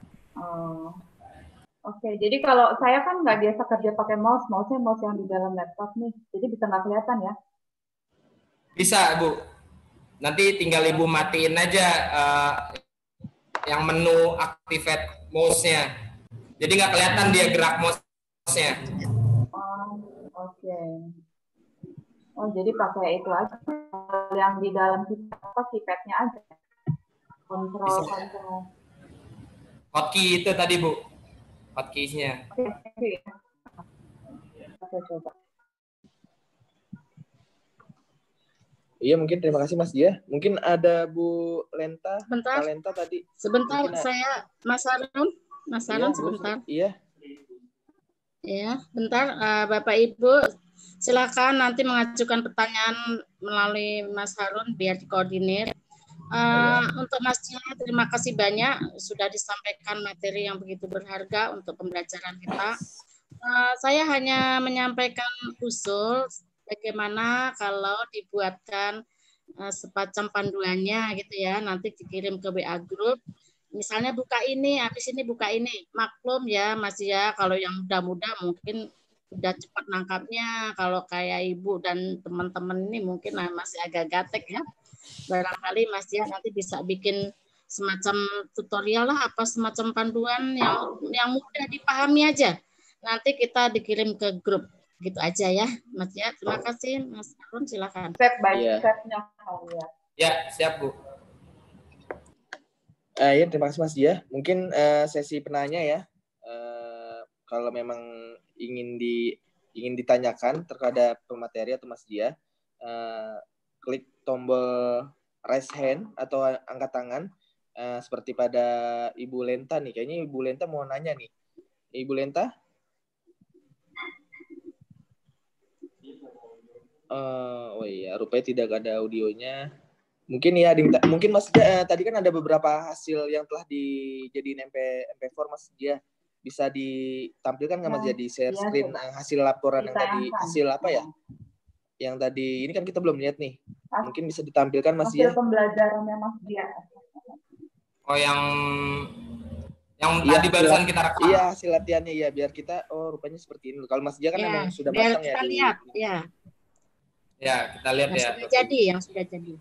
Oke, jadi kalau saya kan nggak biasa kerja pakai mouse-nya mouse yang di dalam laptop nih. Jadi bisa nggak kelihatan ya? Bisa, Bu. Nanti tinggal Ibu matiin aja yang menu activate mouse-nya. Jadi nggak kelihatan dia gerak mouse-nya. Oke. Oh, jadi pakai itu aja. Yang di dalam keypad-nya aja. Kontrol. Hotkey itu tadi, Bu. Hotkey-nya. Oke, coba. Iya, mungkin terima kasih Mas Dia. Mungkin ada Bu Lenta, Bentar. Kak Lenta tadi. Sebentar, Mungkin, saya Mas Harun. Mas iya, Harun Bu. sebentar. Iya. Ya, bentar. Bapak Ibu, silakan nanti mengajukan pertanyaan melalui Mas Harun biar dikoordinir. Untuk Mas Cila, terima kasih banyak sudah disampaikan materi yang begitu berharga untuk pembelajaran kita. Saya hanya menyampaikan usul bagaimana kalau dibuatkan semacam panduannya gitu ya, nanti dikirim ke WA Group. Misalnya buka ini, habis ini buka ini. Maklum ya Mas ya, kalau yang muda-muda mungkin udah cepat nangkapnya. Kalau kayak Ibu dan teman-teman ini mungkin masih agak gatek ya. Barangkali Mas ya nanti bisa bikin semacam tutorial lah, apa semacam panduan yang mudah dipahami aja. Nanti kita dikirim ke grup. Gitu aja ya, Mas ya. Terima kasih, Mas Harun. Silakan. Step by step-nya ya. Ya, siap Bu. Ya, terima kasih Mas Dia. Mungkin sesi penanya ya. Kalau memang ingin ditanyakan terhadap pemateri atau Mas Dia, klik tombol raise hand atau angkat tangan seperti pada Ibu Lenta nih. Kayaknya Ibu Lenta mau nanya nih. Ibu Lenta? Oh iya, rupanya tidak ada audionya. Mungkin ya, mungkin Mas tadi kan ada beberapa hasil yang telah dijadiin MP4 Mas Dia. Bisa ditampilkan nggak Mas Dia di share screen hasil laporan yang tadi, hasil apa ya? Yang tadi ini kan kita belum lihat nih. Mungkin bisa ditampilkan Mas Dia. Hasil pembelajarannya Mas Dia. Oh, yang tadi barusan kita rekam. Iya, hasil latihannya ya, biar kita rupanya seperti ini. Kalau Mas Dia kan memang sudah matang ya. Kita lihat, ya. Ya, kita lihat ya. Yang sudah jadi.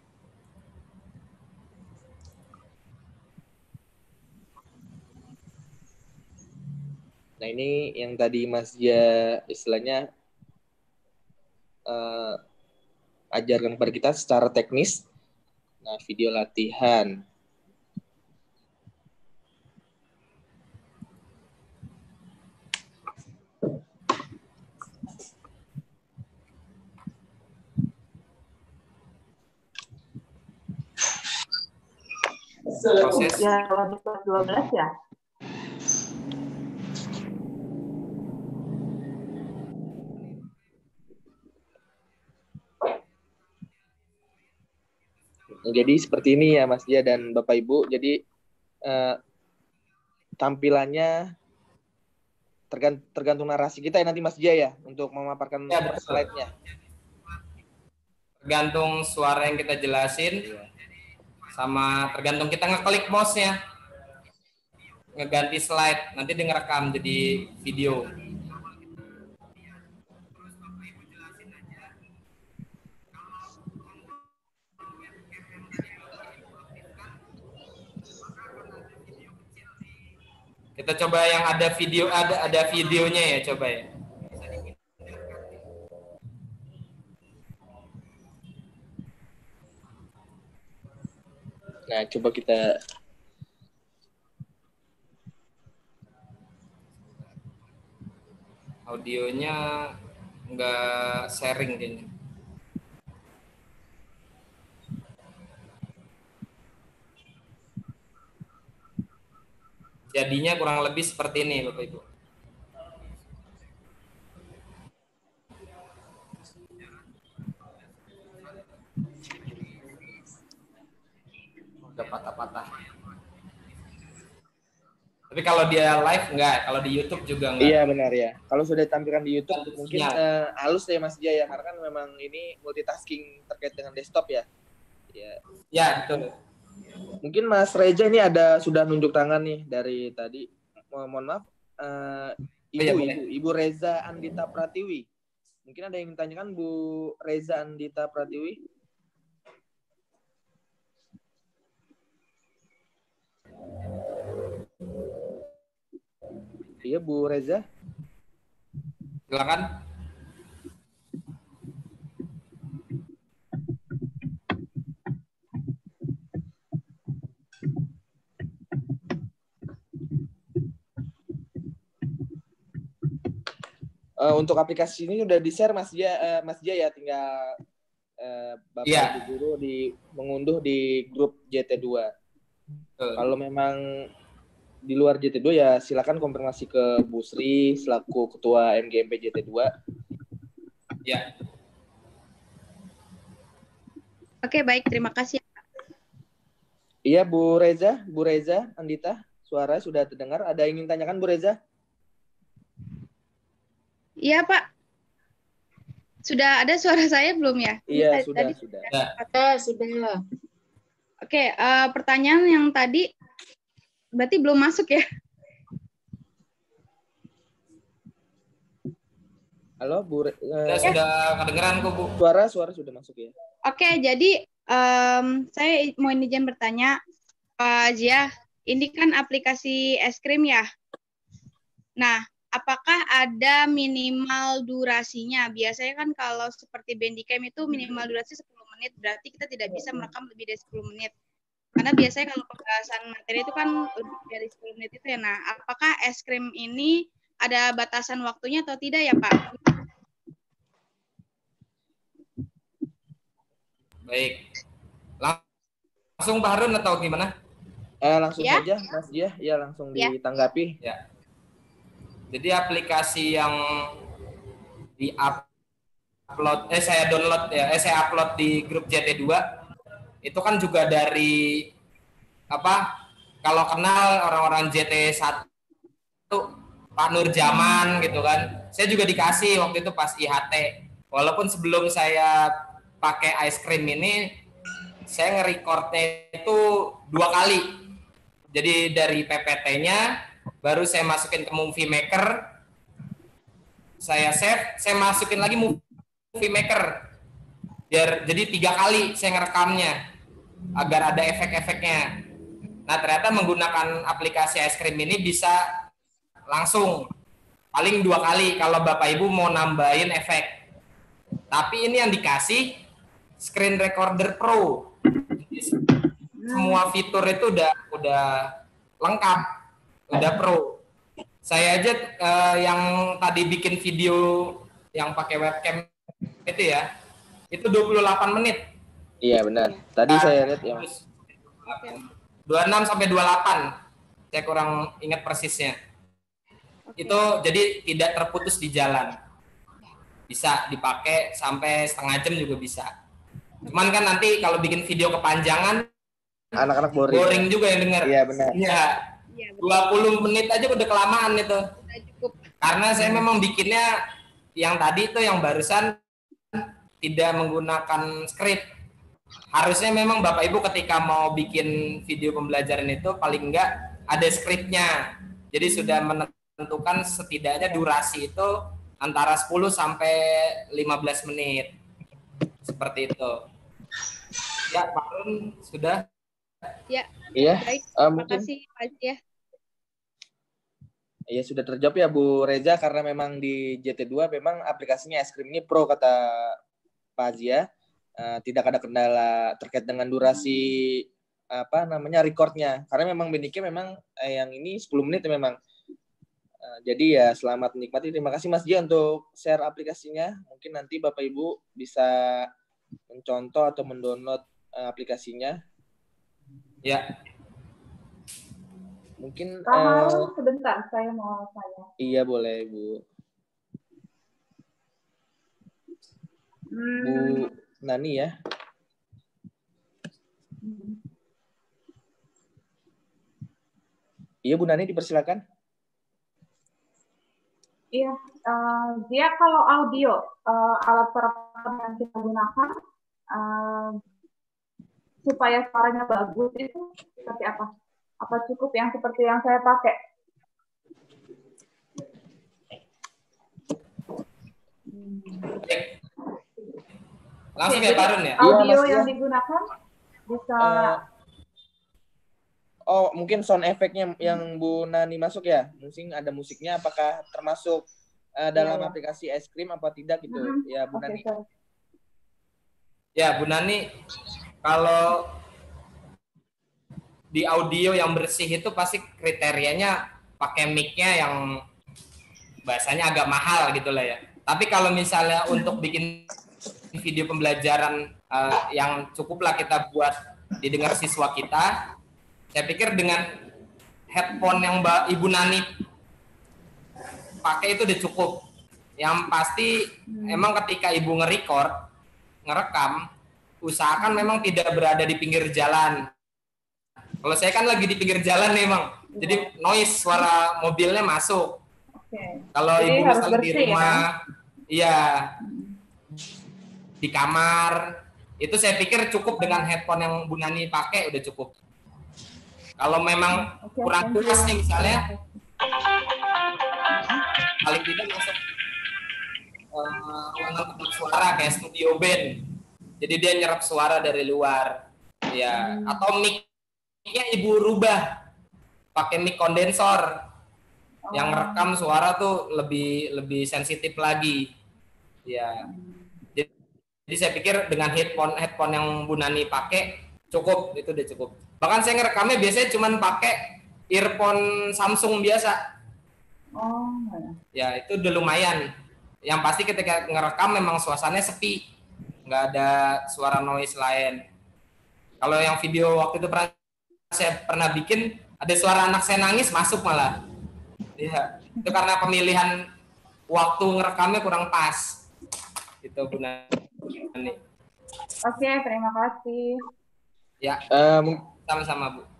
Nah, ini yang tadi Mas Dia istilahnya ajarkan kepada kita secara teknis. Nah, video latihan. Proses. Ya, kalau 12 ya. Jadi seperti ini ya Mas Dia dan Bapak Ibu. Jadi tampilannya tergantung narasi kita ya nanti Mas Dia ya untuk memaparkan slide-nya. Tergantung suara yang kita jelasin, sama tergantung kita ngeklik mouse-nya, ngeganti slide, nanti dia ngerekam jadi video. Kita coba yang ada videonya ya, coba ya. Nah, coba kita audionya nggak sharing kayaknya. Jadinya kurang lebih seperti ini, Bapak Ibu. Udah patah-patah. Tapi kalau dia live enggak, kalau di YouTube juga enggak. Iya benar ya. Kalau sudah ditampilkan di YouTube mungkin halus ya Mas Jaya, karena kan memang ini multitasking terkait dengan desktop ya. Ya betul. Mungkin Mas Reza ini sudah nunjuk tangan nih dari tadi. Mohon maaf, Ibu Reza Andita Pratiwi. Mungkin ada yang ditanyakan Bu Reza Andita Pratiwi. Iya Bu Reza. Silakan. Untuk aplikasi ini udah di-share Mas Jaya ya, tinggal Bapak Iya. Ibu guru mengunduh di grup JT2. Kalau memang di luar JT2 ya silakan konfirmasi ke Bu Sri selaku Ketua MGMP JT2. Ya. Oke, baik. Terima kasih. Iya, Bu Reza Andita, suara sudah terdengar. Ada yang ingin tanyakan, Bu Reza? Iya, Pak. Sudah ada suara saya belum ya? Iya, Tadi sudah. Sudah. Oke, pertanyaan yang tadi berarti belum masuk ya? Halo, Bu. Sudah kedengeran kok, Bu. Suara sudah masuk ya. Oke, jadi saya mau izin bertanya, Pak Zia, ini kan aplikasi es krim ya? Nah, apakah ada minimal durasinya? Biasanya kan kalau seperti Bandicam itu minimal durasi 10 menit, berarti kita tidak bisa merekam lebih dari 10 menit. Karena biasanya kalau pembahasan materi itu kan lebih dari 10 menit itu ya. Nah, apakah es krim ini ada batasan waktunya atau tidak ya, Pak? Baik. Langsung Pak Harun atau gimana? Langsung Ya. saja, Mas Dia. Ya, langsung Ya. ditanggapi. Ya. Jadi aplikasi yang saya upload di grup JT2 itu kan juga dari kalau kenal orang-orang JT1 Pak Nur Jaman gitu kan. Saya juga dikasih waktu itu pas IHT. Walaupun sebelum saya pakai ice cream ini saya nge-recordnya itu 2 kali. Jadi dari PPT-nya baru saya masukin ke Movie Maker, saya save, saya masukin lagi Movie Maker. Jadi 3 kali saya ngerekamnya agar ada efek-efeknya. Nah, ternyata menggunakan aplikasi es krim ini bisa langsung paling 2 kali kalau Bapak Ibu mau nambahin efek. Tapi ini yang dikasih Screen Recorder Pro. Jadi, semua fitur itu udah lengkap, udah pro. Saya aja yang tadi bikin video yang pakai webcam itu ya, itu 28 menit. Iya, benar. Tadi saya lihat ya. 26 sampai 28. Saya kurang ingat persisnya. Itu jadi tidak terputus di jalan. Bisa dipakai sampai setengah jam juga bisa. Cuman kan nanti kalau bikin video kepanjangan Anak-anak boring juga yang dengar. Iya, benar. Iya. 20 menit aja udah kelamaan itu. Karena saya memang bikinnya yang tadi itu yang barusan tidak menggunakan skrip. Harusnya memang Bapak Ibu ketika mau bikin video pembelajaran itu paling enggak ada skripnya. Jadi sudah menentukan setidaknya durasi itu antara 10 sampai 15 menit. Seperti itu. Ya, Pak Run sudah. Ya. Iya. Baik. Terima Mungkin kasih Pak Zia. iya sudah terjawab ya Bu Reza, karena memang di JT2 memang aplikasinya es krim ini pro kata Pak Zia. Tidak ada kendala terkait dengan durasi recordnya, karena memang Bandicam memang yang ini 10 menit memang. Jadi ya selamat menikmati. Terima kasih Mas Zia untuk share aplikasinya. Mungkin nanti Bapak Ibu bisa mencontoh atau mendownload aplikasinya. Ya. Mungkin Kak Harun, sebentar saya mau tanya. Iya, boleh, Bu. Bu Nani ya. Iya, Bu Nani dipersilakan. Iya, dia kalau audio alat perekam yang kita gunakan supaya suaranya bagus itu seperti apa? Apa cukup yang seperti yang saya pakai? Langsung ya Pak Run ya? Audio Iya, yang Mas, digunakan bisa mungkin sound efeknya yang Bu Nani masuk ya. Mungkin ada musiknya, apakah termasuk dalam aplikasi es krim apa tidak gitu. Ya, Bu Nani. Ya, Bu Nani, kalau di audio yang bersih itu pasti kriterianya pakai mic-nya yang bahasanya agak mahal gitu lah ya. Tapi kalau misalnya untuk bikin video pembelajaran yang cukuplah kita buat didengar siswa kita. Saya pikir dengan headphone yang Ibu Nani pakai itu udah cukup. Yang pasti emang ketika Ibu ngerekam, usahakan memang tidak berada di pinggir jalan. Kalau saya kan lagi di pinggir jalan nih, Bang. Jadi noise suara mobilnya masuk. Kalau Ibu misalnya di rumah, iya, di kamar, itu saya pikir cukup dengan headphone yang Bu Nani pakai udah cukup. Kalau memang kurang jelas nih misalnya, paling tidak masuk ruangan kedap suara kayak studio band. Jadi dia nyerap suara dari luar, ya. Atau mic-nya Ibu rubah pakai mic kondensor yang rekam suara tuh lebih sensitif lagi, ya. Jadi saya pikir dengan headphone yang Bu Nani pakai cukup, itu udah cukup. Bahkan saya ngerekamnya biasanya cuma pakai earphone Samsung biasa. Ya itu udah lumayan. Yang pasti ketika ngerekam memang suasananya sepi, nggak ada suara noise lain. Kalau yang video waktu itu saya pernah bikin, ada suara anak saya nangis masuk malah. Ya, itu karena pemilihan waktu ngerekamnya kurang pas. Itu Bu Nani. Oke, terima kasih. Ya, sama-sama Bu.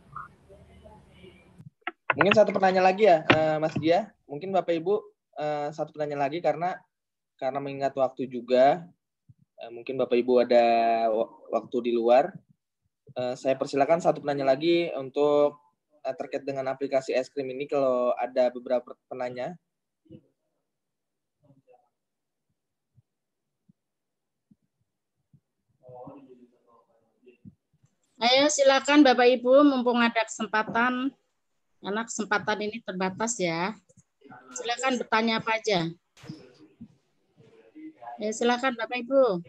Mungkin satu pertanyaan lagi ya, Mas Dia. Mungkin Bapak Ibu satu pertanyaan lagi karena mengingat waktu juga. Mungkin Bapak Ibu ada waktu di luar. Saya persilakan satu pertanyaan lagi untuk terkait dengan aplikasi es krim ini kalau ada beberapa penanya. Ayo silakan Bapak Ibu, mumpung ada kesempatan, karena kesempatan ini terbatas ya. Silakan bertanya apa aja. Ya silakan Bapak Ibu.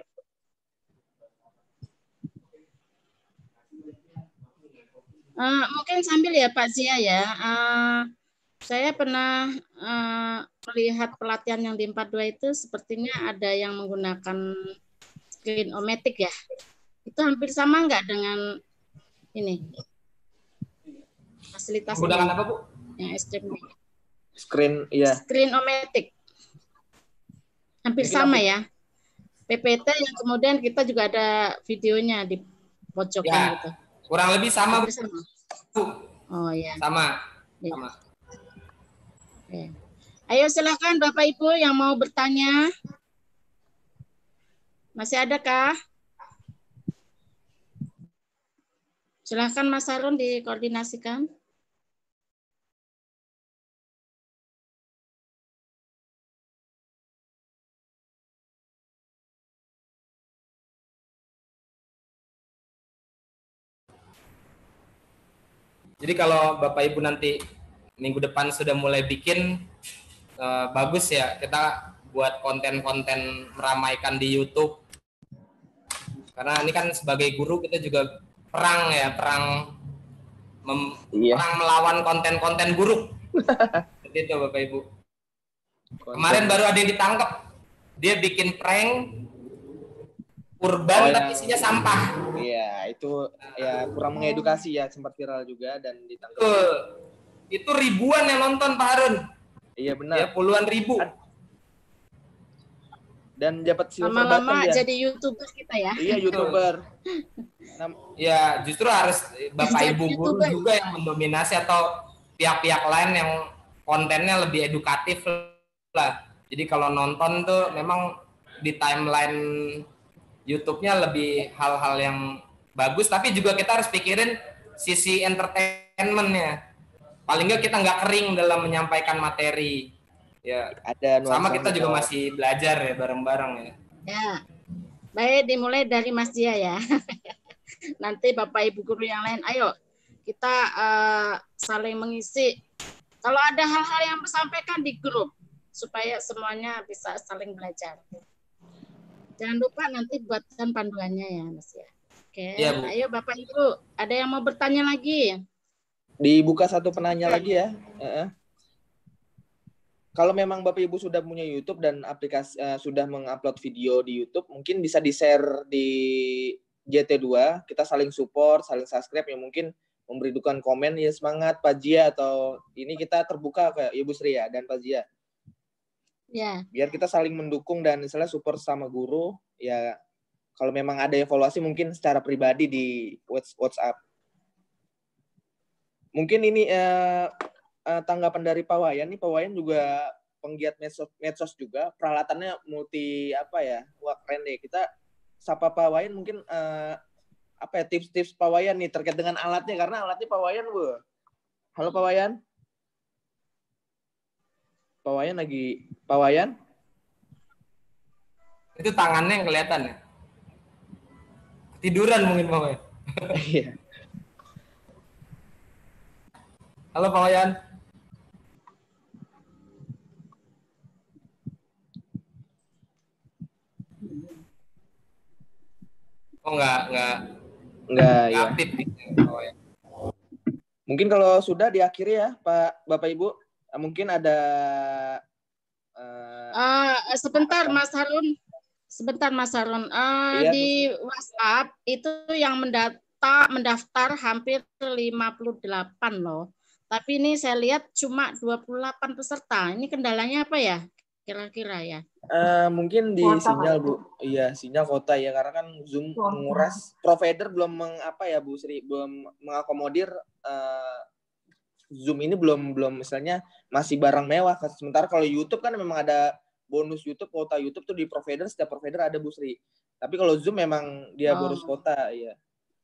Mungkin sambil ya Pak Zia ya. Saya pernah melihat pelatihan yang di 42 itu sepertinya ada yang menggunakan screen-o-matic ya. Itu hampir sama nggak dengan ini? Fasilitas menggunakan ini? apa, Bu? Yang STM. Iya. Screen-o-matic. Hampir Mungkin sama ya. PPT yang kemudian kita juga ada videonya di pojokan ya, gitu. Kurang lebih sama, Bu. Oh ya. Sama. Ya. Sama. Oke. Ayo silakan Bapak Ibu yang mau bertanya. Masih adakah? Silakan Mas Harun dikoordinasikan. Jadi kalau Bapak Ibu nanti minggu depan sudah mulai bikin, bagus ya kita buat konten-konten meramaikan di YouTube. Karena ini kan sebagai guru kita juga perang melawan konten-konten buruk. Seperti itu Bapak Ibu. Kemarin baru ada yang ditangkap. Dia bikin prank urban tapi isinya sampah. Iya, itu ya kurang mengedukasi ya, sempat viral juga dan ditangkap. Itu ribuan yang nonton Pak Harun. Iya benar. Ya puluhan ribu. Dan dapat silver lama-lama button ya. Jadi YouTuber kita ya. Iya, YouTuber. Ya, justru harus Bapak Ibu guru juga yang mendominasi atau pihak-pihak lain yang kontennya lebih edukatif lah. Jadi kalau nonton tuh memang di timeline YouTube-nya lebih hal-hal yang bagus, tapi juga kita harus pikirin sisi entertainment-nya. Paling nggak kita nggak kering dalam menyampaikan materi. Ya, ada sama kita juga masih belajar ya bareng-bareng ya. Ya, baik dimulai dari Mas Dia ya. Nanti Bapak Ibu guru yang lain, ayo kita saling mengisi. Kalau ada hal-hal yang disampaikan di grup supaya semuanya bisa saling belajar. Jangan lupa nanti buatkan panduannya ya Mas ya. Oke, ya, Bu. Ayo Bapak Ibu, ada yang mau bertanya lagi? Dibuka satu penanya lagi ya. kalau memang Bapak Ibu sudah punya YouTube dan aplikasi sudah mengupload video di YouTube, mungkin bisa di-share di JT2, kita saling support, saling subscribe, yang mungkin memberi dukungan komen, ya semangat Pak Jia, atau ini kita terbuka ke Ibu Sri ya dan Pak Jia. Ya. Biar kita saling mendukung dan misalnya support sama guru, ya kalau memang ada evaluasi mungkin secara pribadi di WhatsApp. Mungkin ini tanggapan dari Pak Wayan nih. Pak Wayan juga penggiat medsos juga, peralatannya multi wah keren deh. Kita sapa Pak Wayan mungkin tips-tips Pak Wayan nih terkait dengan alatnya, karena alatnya Pak Wayan Bu. Halo Pak Wayan. Pak Wayan lagi, Pak Wayan? Itu tangannya yang kelihatan ya? Tiduran mungkin Pak Wayan. Iya. Halo Pak Wayan. Oh enggak ya. Aktif Pak Wayan. Mungkin kalau sudah diakhiri ya Pak Bapak Ibu, mungkin ada sebentar Mas Harun. Iya, di WhatsApp itu yang mendaftar hampir 58 loh. Tapi ini saya lihat cuma 28 peserta. Ini kendalanya apa ya? Kira-kira ya. Mungkin di Kuota, sinyal Pak. Bu. Iya, sinyal kota ya, karena kan Zoom menguras, provider belum Bu Sri, belum mengakomodir Zoom ini belum misalnya masih barang mewah. Sementara kalau YouTube kan memang ada bonus YouTube, kuota YouTube tuh di provider, setiap provider ada Bu Sri. Tapi kalau Zoom memang dia bonus kuota ya.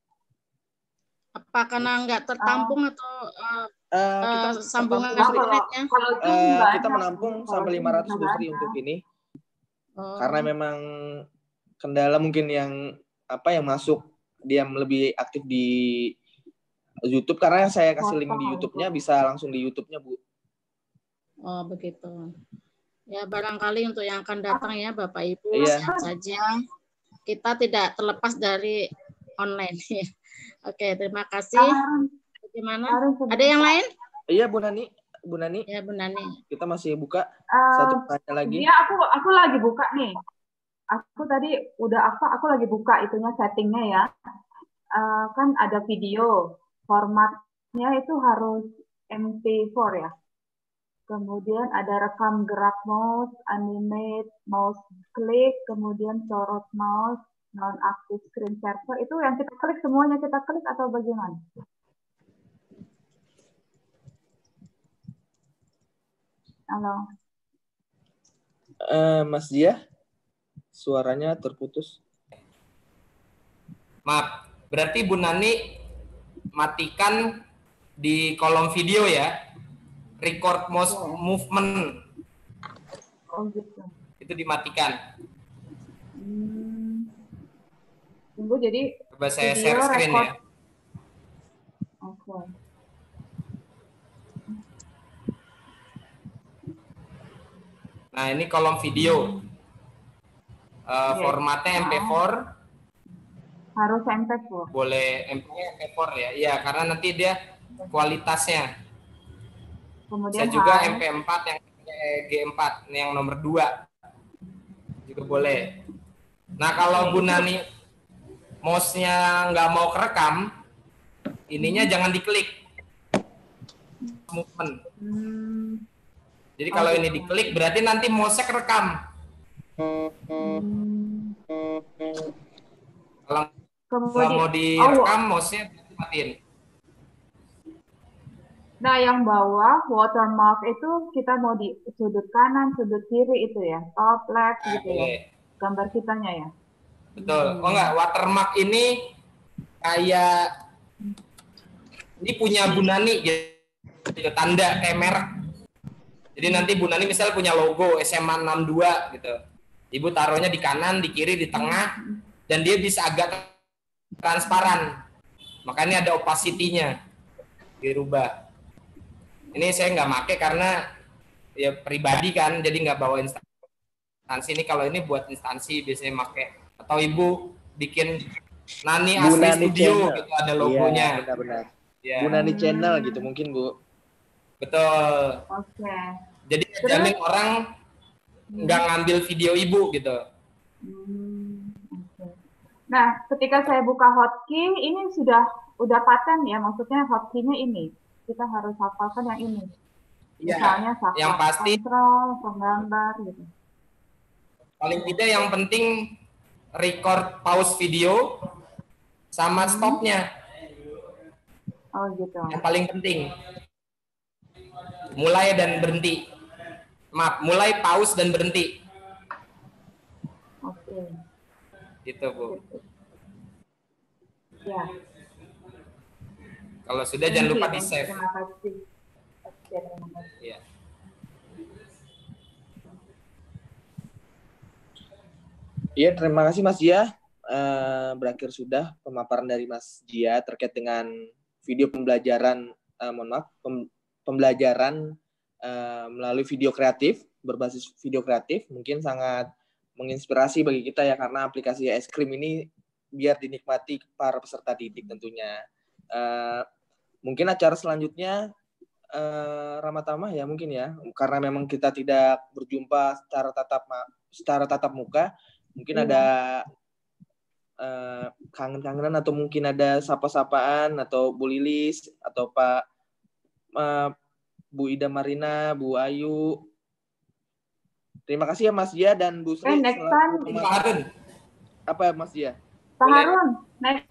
Apa karena nggak tertampung atau kita sambungan menampung, internetnya? kita menampung sampai 500 Bu Sri untuk ini. Karena memang kendala mungkin yang yang masuk dia lebih aktif di YouTube, karena saya kasih link di YouTube-nya, bisa langsung di YouTube-nya Bu. Oh begitu. Ya barangkali untuk yang akan datang ya Bapak Ibu, Iya. siap saja. Kita tidak terlepas dari online. Oke, terima kasih. Bagaimana? Ada yang lain? Iya Bu Nani. Ya Bu Nani. Kita masih buka satu tanya lagi. Iya, aku lagi buka nih. Aku tadi aku lagi buka itunya, settingnya ya. Kan ada video, formatnya itu harus MP4 ya. Kemudian ada rekam gerak mouse, animate, mouse klik, kemudian sorot mouse, non-aktif screen saver. Itu yang kita klik, semuanya kita klik atau bagaimana? Halo. Mas Dia, suaranya terputus. Maaf, berarti Bu Nani matikan di kolom video ya, record mouse movement. Oh gitu. Itu dimatikan. Tunggu, jadi Coba saya video share screen record. ya. Oke. Nah, ini kolom video. Formatnya MP4. Harus MP4. Boleh MP4 ya. Iya, karena nanti dia kualitasnya. Kemudian Bisa juga harus MP4 yang G4 yang nomor 2. Juga boleh. Nah, kalau Bu Nani mouse-nya nggak mau kerekam, ininya jangan diklik. Movement. Jadi kalau ini diklik berarti nanti mouse-nya kerekam. Kalau nggak mau direkam, mouse-nya dimatiin. Nah, yang bawah watermark itu kita mau di sudut kanan, sudut kiri itu ya, top, left gitu ya. Gambar kitanya ya. Betul. Oh enggak, watermark ini kayak ini punya Bu Nani gitu, tanda kayak merek. Jadi nanti Bu Nani misalnya punya logo SMA 62 gitu. Ibu taruhnya di kanan, di kiri, di tengah, dan dia bisa agak transparan. Makanya ada opacity-nya dirubah. Ini saya nggak make karena ya pribadi kan, jadi nggak bawa instansi. Ini kalau ini buat instansi biasanya make. Atau ibu bikin Nani Bu Asli Nani Studio Channel. gitu, ada logonya. Benar-benar. Ya. Bu Nani Channel gitu mungkin Bu. Betul. Oke. Jadi jamin orang nggak ngambil video ibu gitu. Nah, ketika saya buka hotkey, ini udah paten ya, maksudnya hotkey-nya ini. Kita harus hafalkan yang ini. Misalnya yang pasti kontrol, penggambar gitu. Paling tidak yang penting record pause video sama stopnya. Oh gitu. Yang paling penting. Mulai dan berhenti. Maaf, mulai, pause dan berhenti. Oke. Gitu, Bu. Ya. Kalau sudah jangan lupa di-save. Terima kasih. Iya. Iya, terima kasih Mas Jia. Berakhir sudah pemaparan dari Mas Jia terkait dengan video pembelajaran, pembelajaran melalui video kreatif, berbasis video kreatif. Mungkin sangat menginspirasi bagi kita ya, karena aplikasi es krim ini biar dinikmati para peserta didik tentunya. Mungkin acara selanjutnya Ramatama ya mungkin ya, karena memang kita tidak berjumpa secara tatap muka, mungkin ada kangen-kangenan atau mungkin ada sapa-sapaan atau Bu Lilis atau Pak Bu Ida Marina, Bu Ayu. Terima kasih ya Mas Jia dan Bu Sri. Next time, Pak Harun. Apa Mas Jia? Pak Harun, next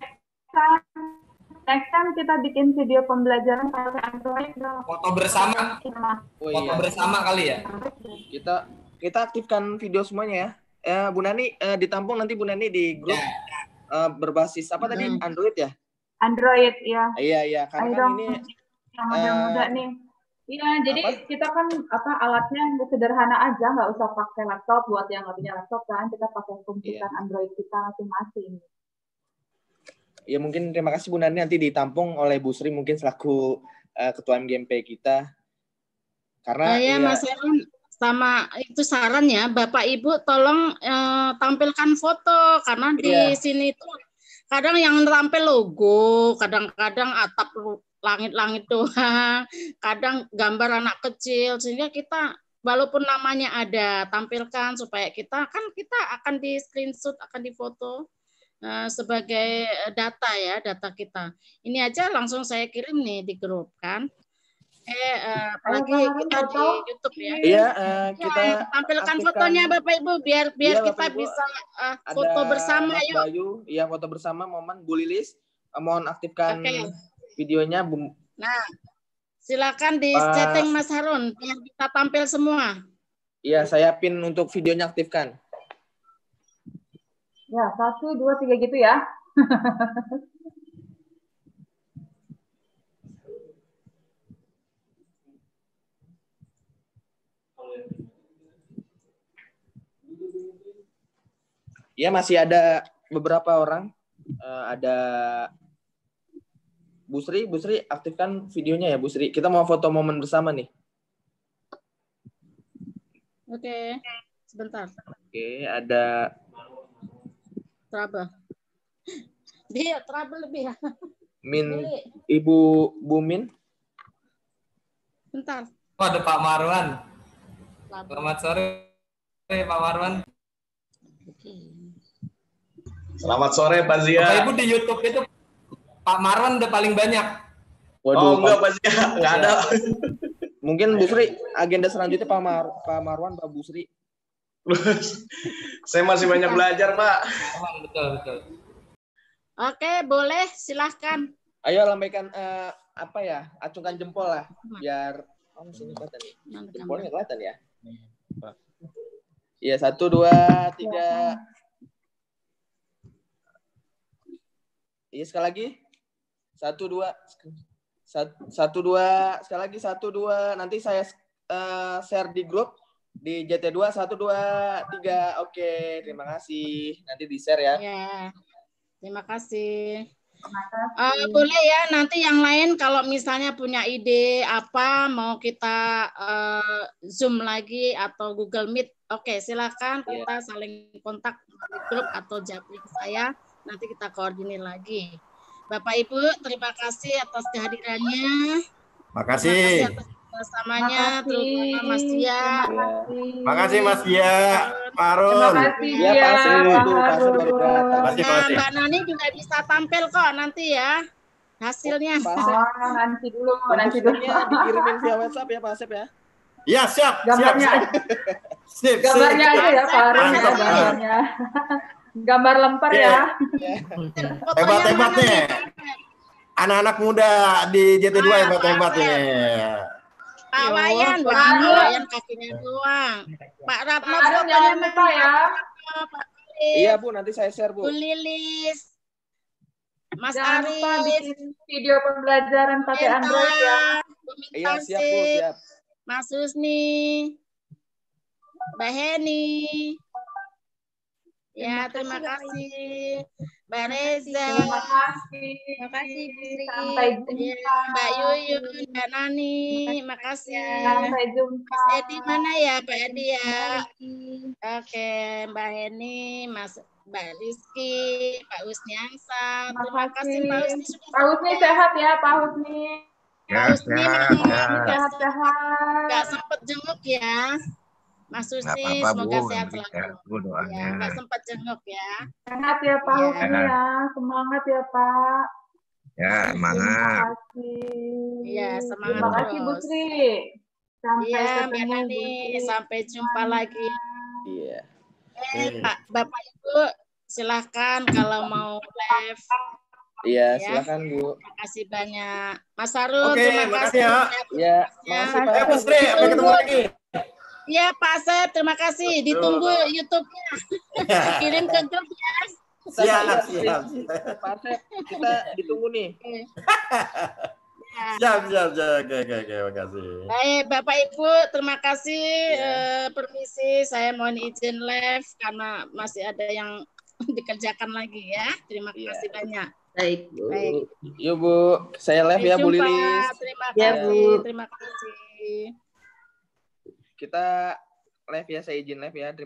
time kita bikin video pembelajaran pakai Android dong. Foto bersama. Foto bersama kali ya. Kita aktifkan video semuanya ya. Bu Nani ditampung nanti Bu Nani di grup berbasis apa tadi? Android ya? Android ya. Iya, karena kan ini yang muda-muda nih. Iya, jadi kita kan alatnya sederhana aja, nggak usah pakai laptop. Buat yang nggak punya laptop kan, kita pakai komputer Android kita masing-masing. Ya mungkin terima kasih Bu Nani, nanti ditampung oleh Bu Sri mungkin selaku ketua MGMP kita. Karena Mas Heron, sama itu saran ya, Bapak Ibu tolong tampilkan foto, karena di sini tuh kadang yang tampil logo, kadang-kadang atap langit-langit doang, kadang gambar anak kecil, sehingga kita walaupun namanya ada, tampilkan supaya kita akan di screenshot, akan difoto sebagai data kita. Ini aja langsung saya kirim nih di grup kan. Apalagi kita di YouTube ya. Iya, kita tampilkan fotonya Bapak Ibu biar kita bisa foto bersama Mas yuk. Bayu, iya foto bersama momen Bu Lilis. Mohon aktifkan videonya Bu. Nah, silakan di setting Mas Harun biar kita tampil semua. Iya, saya pin untuk videonya aktifkan. Ya, 1, 2, 3 gitu ya. Ya, masih ada beberapa orang. Ada Bu Sri aktifkan videonya ya Bu Sri. Kita mau foto momen bersama nih. Oke, sebentar. Oke, ada trouble. Dia trouble lebih ya. Ibu Bumin. Bentar. Oh, ada Pak Marwan. Selamat sore Pak Marwan. Selamat sore Pak Zia. Bapak Ibu di YouTube itu Pak Marwan udah paling banyak. Waduh, enggak Pak Zia, enggak ada. Mungkin Bu Sri agenda selanjutnya Pak Marwan, Pak Bu Sri. Saya masih banyak belajar, Pak. Betul. Oke, boleh, silahkan. Ayo lambaikan acungkan jempol lah, biar sini kelihatan nih. Jempolnya kelihatan ya. Iya, 1, 2, 3. Iya, sekali lagi. 1, 2. 1, 2. Sekali lagi 1, 2. Nanti saya share di grup di JT2 1, 2, 3. Oke, terima kasih. Nanti di-share ya. Ya. Terima kasih. Boleh ya, nanti yang lain kalau misalnya punya ide apa mau kita Zoom lagi atau Google Meet. Oke, silakan kita saling kontak di grup atau japri saya. Nanti kita koordinir lagi. Bapak Ibu, terima kasih atas kehadirannya. Makasih. Terima kasih atas kerjasamanya, terutama Mas Dia. Makasih Mas Dia, Pak Arun. Terima kasih Iya, Pak Asep Pak itu, Pak Asep baru Arun. datang. Makasih, Nah, makasih. Mbak Nani juga bisa tampil kok nanti ya hasilnya. Pak Asep, Nanti dulu, untuk nanti dulu. slide-nya dikirimin via WhatsApp ya Pak Asep ya. Ya, siap, siap, Gambarnya, siap. Sip, gambarnya sip. aja ya Pak Arun ya, Mantap, gambarnya. Gambar lempar Iya. ya. Fotonya Hebat-hebat mana nih. Anak-anak muda di JT2 hebat-hebat Pak ini. Pak Wayan, Pak Pak Arun. Wayan kakinya doang. Pak Ratno Pak Arun fotonya jangan mana? lupa ya. Pak Arif, Iya Bu, nanti saya share Bu Bu. Lilis, Mas Jangan lupa Arif, bikin video pembelajaran pakai Minta, Android ya. Bu Iya siap Bu, Mintasip, siap. Mas Husni, Mbak Heni. Ya, terima kasih. Mbak Reza. Terima kasih. Terima kasih, Bu Sri. Sampai Ya, jumpa. Mbak Yuyun, Mbak Nani, makasih. Sampai jumpa. Mas Edi mana ya, Pak Edi ya? Oke, Mbak Heni, Mbak Rizky, Pak Husniansa. Terima kasih Pak Husni sudah Pak Husni sehat ya, Pak Husni. Pak Husni Sehat-sehat. nggak sempet jenguk ya. Mas Husni, semoga sehat selalu. Ya, nggak sempat jenguk ya. Sehat ya Pak Husni ya. Semangat ya Pak. Ya, Terima semangat. kasih. Iya, semangat Terima kasih Bu terus. Sri. Sampai Iya, Mbak ketemu Bu Nani, Sri. sampai jumpa lagi. Iya. Pak, Bapak Ibu, silahkan kalau mau live. Iya, Ya. silakan Bu. Terima kasih banyak. Mas Harun, Oke, terima makasih kasih. ya. Ya, makasih Pak. Bu Sri, sampai ketemu lagi. Iya, Pak Asep, terima kasih. Ditunggu YouTube-nya. Kirim ke grup ya. Siap, siap. Pak Asep, kita ditunggu nih. Siap, siap, siap. Oke, makasih. Baik, Bapak Ibu, terima kasih. Permisi, saya mohon izin live karena masih ada yang dikerjakan lagi ya. Terima kasih banyak. Baik. Baik. Yuk Bu, saya live ya Bu Sampai jumpa. Lilis. Terima Ya, kasih. Bu. Terima kasih. Kita live ya, saya izin live ya.